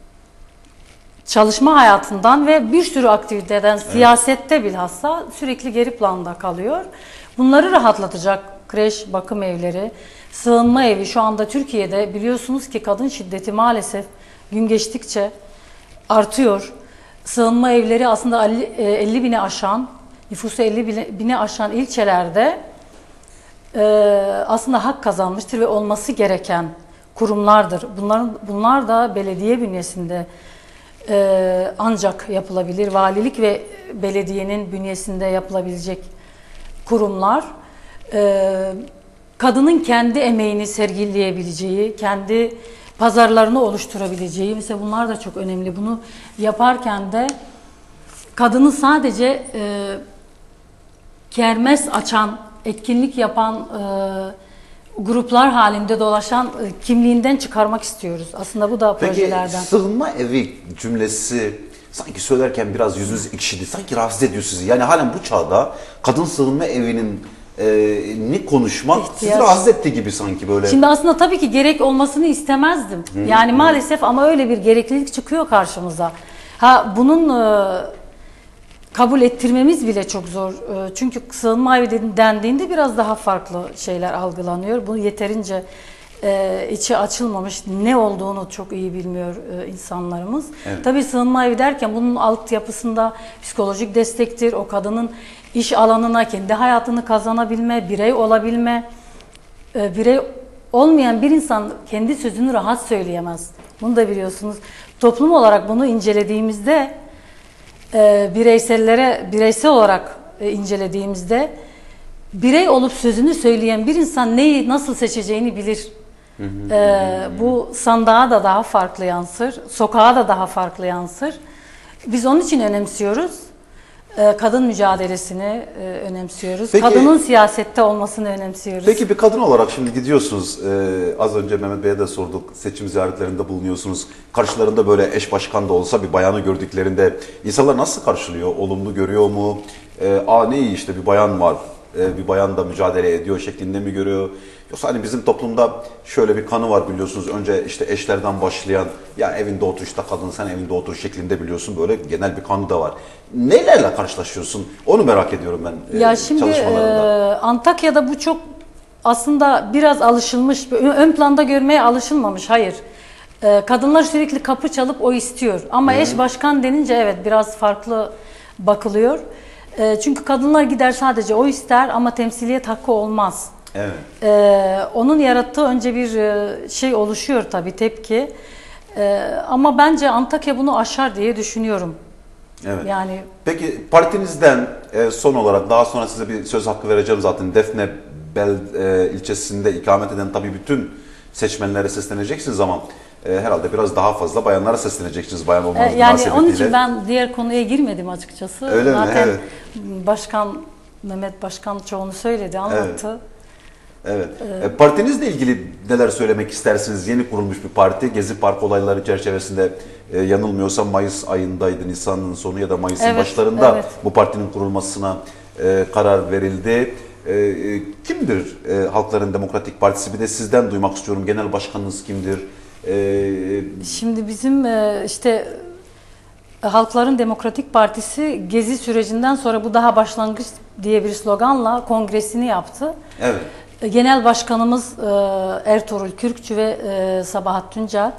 çalışma hayatından ve bir sürü aktiviteden, evet. siyasette bilhassa sürekli geri planda kalıyor. Bunları rahatlatacak kreş, bakım evleri, sığınma evi. Şu anda Türkiye'de biliyorsunuz ki kadın şiddeti maalesef gün geçtikçe artıyor. Sığınma evleri aslında elli bine aşan, nüfusu elli bine aşan ilçelerde e, aslında hak kazanmıştır ve olması gereken kurumlardır. Bunların, bunlar da belediye bünyesinde e, ancak yapılabilir. Valilik ve belediyenin bünyesinde yapılabilecek kurumlar. E, kadının kendi emeğini sergileyebileceği, kendi pazarlarını oluşturabileceği, mesela bunlar da çok önemli. Bunu yaparken de kadını sadece e, kermes açan, etkinlik yapan e, gruplar halinde dolaşan e, kimliğinden çıkarmak istiyoruz. Aslında bu da projelerden. Peki sığınma evi cümlesi sanki söylerken biraz yüzünüz ekşidi, sanki rahatsız ediyor sizi. Yani halen bu çağda kadın sığınma evinin e, ne konuşmak İhtiyaç. sizi rahatsız etti gibi sanki böyle. Şimdi aslında tabii ki gerek olmasını istemezdim. Hı, yani hı. maalesef ama öyle bir gereklilik çıkıyor karşımıza. Ha bunun e, kabul ettirmemiz bile çok zor. E, çünkü sığınma evi dendiğinde biraz daha farklı şeyler algılanıyor. Bu yeterince e, içi açılmamış, ne olduğunu çok iyi bilmiyor e, insanlarımız. Evet. Tabii sığınma evi derken bunun altyapısında psikolojik destektir, o kadının iş alanına, kendi hayatını kazanabilme, birey olabilme. E, birey olmayan bir insan kendi sözünü rahat söyleyemez. Bunu da biliyorsunuz. Toplum olarak bunu incelediğimizde, e, bireysellere bireysel olarak e, incelediğimizde, birey olup sözünü söyleyen bir insan neyi nasıl seçeceğini bilir. Hı hı, e, hı. Bu sandığa da daha farklı yansır, sokağa da daha farklı yansır. Biz onun için önemsiyoruz. Kadın mücadelesini e, önemsiyoruz. Peki, kadının siyasette olmasını önemsiyoruz. Peki bir kadın olarak şimdi gidiyorsunuz. Ee, az önce Mehmet Bey'e de sorduk. Seçim ziyaretlerinde bulunuyorsunuz. Karşılarında böyle eş başkan da olsa bir bayanı gördüklerinde insanlar nasıl karşılıyor? Olumlu görüyor mu? Ee, Aa ne iyi işte bir bayan var. Ee, bir bayan da mücadele ediyor şeklinde mi görüyor? Yoksa hani bizim toplumda şöyle bir kanı var biliyorsunuz. Önce işte eşlerden başlayan ya evinde otur işte kadın sen evinde otur şeklinde biliyorsun. Böyle genel bir kanı da var. Nelerle karşılaşıyorsun? Onu merak ediyorum ben ya e, şimdi, çalışmalarında. E, Antakya'da bu çok aslında biraz alışılmış, ön planda görmeye alışılmamış. Hayır. Ee, kadınlar sürekli kapı çalıp o istiyor. Ama eş başkan denince evet biraz farklı bakılıyor. Ee, çünkü kadınlar gider sadece o ister ama temsiliyet hakkı olmaz. Evet. Ee, onun yarattığı önce bir e, şey oluşuyor tabii, tepki. Ee, ama bence Antakya bunu aşar diye düşünüyorum. Evet. Yani Peki partinizden e, son olarak, daha sonra size bir söz hakkı vereceğim zaten, Defne Bel e, ilçesinde ikamet eden tabii bütün seçmenlere sesleneceksiniz ama e, herhalde biraz daha fazla bayanlara sesleneceksiniz, bayan olmanız Ee, yani münasebetiyle. onun için ben diğer konuya girmedim açıkçası. Öyle mi? Zaten Evet. Başkan Mehmet Başkan çoğunu söyledi, anlattı. Evet. E, partinizle ilgili neler söylemek istersiniz? Yeni kurulmuş bir parti. Gezi Park olayları çerçevesinde e, yanılmıyorsam Mayıs ayındaydı, Nisan'ın sonu ya da Mayıs'ın Evet, başlarında evet. bu partinin kurulmasına e, karar verildi. E, e, kimdir e, Halkların Demokratik Partisi? Bir de sizden duymak istiyorum. Genel başkanınız kimdir? E, Şimdi bizim e, işte Halkların Demokratik Partisi Gezi sürecinden sonra bu daha başlangıç diye bir sloganla kongresini yaptı. evet. Genel Başkanımız e, Ertuğrul Kürkçü ve e, Sabahat Tuncel.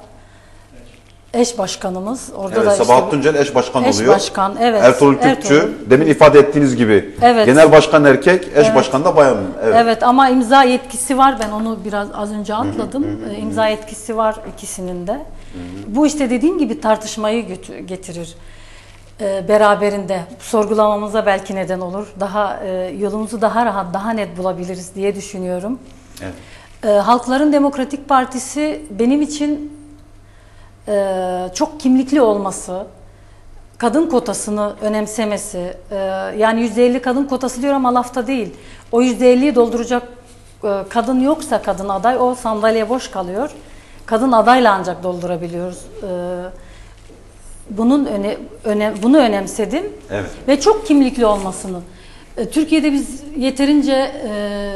Eş başkanımız. Orada Evet, da Sabahat işte, Tuncel eş başkan eş oluyor. başkan, evet. Ertuğrul Kürkçü, Ertuğrul. demin ifade ettiğiniz gibi. Evet. Genel başkan erkek, eş Evet. başkan da bayan. Evet. Evet, ama imza yetkisi var. Ben onu biraz az önce atladım. Hı hı, imza yetkisi var ikisinin de. Hı hı. Bu işte dediğim gibi tartışmayı getirir. Ee, beraberinde sorgulamamıza belki neden olur. Daha e, yolumuzu daha rahat, daha net bulabiliriz diye düşünüyorum. Evet. Ee, Halkların Demokratik Partisi benim için e, çok kimlikli olması, kadın kotasını önemsemesi, e, yani yüzde elli kadın kotası diyor ama lafta değil. O yüzde elliyi dolduracak e, kadın yoksa kadın aday, o sandalye boş kalıyor. Kadın adayla ancak doldurabiliyoruz. E, bunun öne, öne, bunu önemsedim Evet. ve çok kimlikli olmasını. E, Türkiye'de biz yeterince e,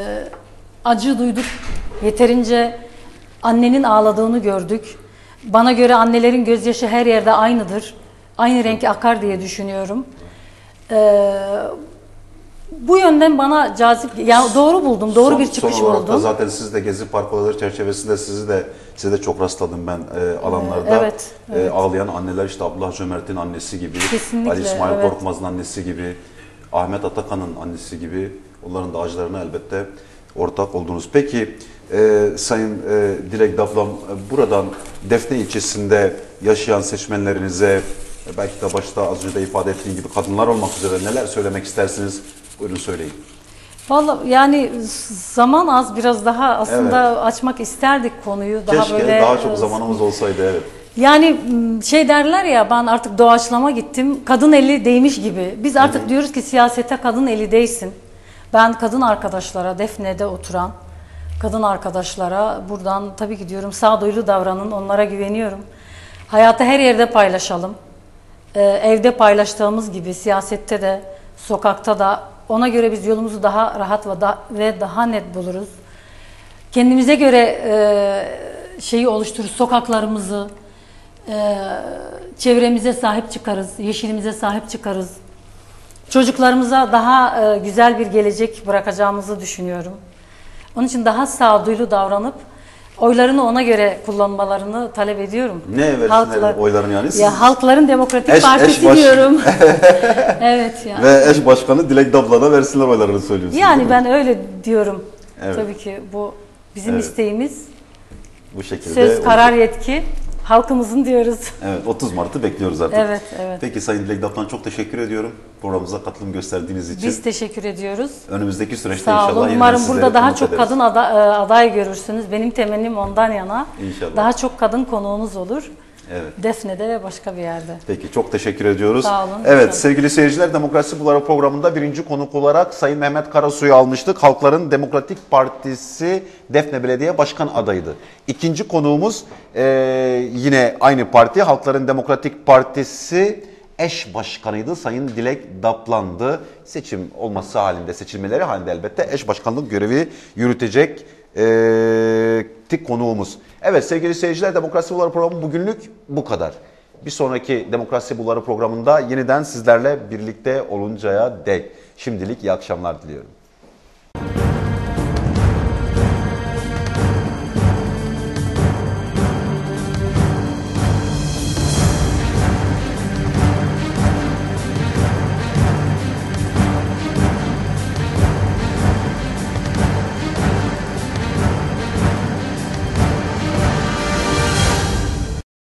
acı duyduk, yeterince annenin ağladığını gördük. Bana göre annelerin gözyaşı her yerde aynıdır. Aynı renk akar diye düşünüyorum. Ee, bu yönden bana cazip, yani doğru buldum, doğru son, bir çıkış son olarak buldum. da zaten siz de Gezi Park olayları çerçevesinde sizi de size de çok rastladım ben e, alanlarda. Evet, evet. E, ağlayan anneler, işte Abdullah Cömert'in annesi gibi, Kesinlikle, Ali İsmail evet. Korkmaz'ın annesi gibi, Ahmet Atakan'ın annesi gibi, onların da acılarına elbette ortak oldunuz. Peki e, Sayın e, Dilek Dablam, e, buradan Defne ilçesinde yaşayan seçmenlerinize, e, belki de başta az önce de ifade ettiğim gibi kadınlar olmak üzere neler söylemek istersiniz? Buyurun söyleyin. Vallahi yani zaman az, biraz daha aslında evet. açmak isterdik konuyu. Daha Keşke böyle, daha çok zamanımız olsaydı, evet. Yani şey derler ya, ben artık doğaçlama gittim, kadın eli değmiş gibi. Biz artık Hı-hı. diyoruz ki siyasete kadın eli değsin. Ben kadın arkadaşlara, Defne'de oturan kadın arkadaşlara buradan tabii ki diyorum, sağduyulu davranın, onlara güveniyorum. Hayatı her yerde paylaşalım. Ee, evde paylaştığımız gibi siyasette de, sokakta da, ona göre biz yolumuzu daha rahat ve, da, ve daha net buluruz. Kendimize göre e, şeyi oluştururuz, sokaklarımızı, e, çevremize sahip çıkarız, yeşilimize sahip çıkarız. Çocuklarımıza daha e, güzel bir gelecek bırakacağımızı düşünüyorum. Onun için daha sağduyulu davranıp oylarını ona göre kullanmalarını talep ediyorum. Ne versinler Halklar, oylarını yani? Siz ya Halkların Demokratik eş, Partisi eş baş... diyorum. Evet yani. Ve eş başkanı Dilek Dablan'a versinler oylarını söylüyorsunuz. Yani ben öyle diyorum. Evet. Tabii ki bu bizim evet. isteğimiz. Bu şekilde. Söz, karar, yetki halkımızın diyoruz. Evet, otuz Mart'ı bekliyoruz artık. Evet, evet. Peki Sayın Dilek Dablan, çok teşekkür ediyorum programımıza katılım gösterdiğiniz için. Biz teşekkür ediyoruz. Önümüzdeki süreçte Sağ inşallah olun. Umarım burada daha çok ederiz. kadın aday, aday görürsünüz. Benim temennim ondan yana. İnşallah. Daha çok kadın konuğunuz olur. Evet. Defne'de ve başka bir yerde. Peki, çok teşekkür ediyoruz. Sağ olun. Evet inşallah. Sevgili seyirciler, Demokrasi Buları programında birinci konuk olarak Sayın Mehmet Karasu'yu almıştık. Halkların Demokratik Partisi Defne Belediye Başkan adayıydı. İkinci konuğumuz e, yine aynı parti, Halkların Demokratik Partisi eş başkanıydı. Sayın Dilek Dablan'dı. Seçim olması halinde, seçilmeleri halinde elbette eş başkanlık görevi yürütecek e, tik konuğumuz. Evet sevgili seyirciler, Demokrasi Buları programı bugünlük bu kadar. Bir sonraki Demokrasi Buları programında yeniden sizlerle birlikte oluncaya dek şimdilik iyi akşamlar diliyorum.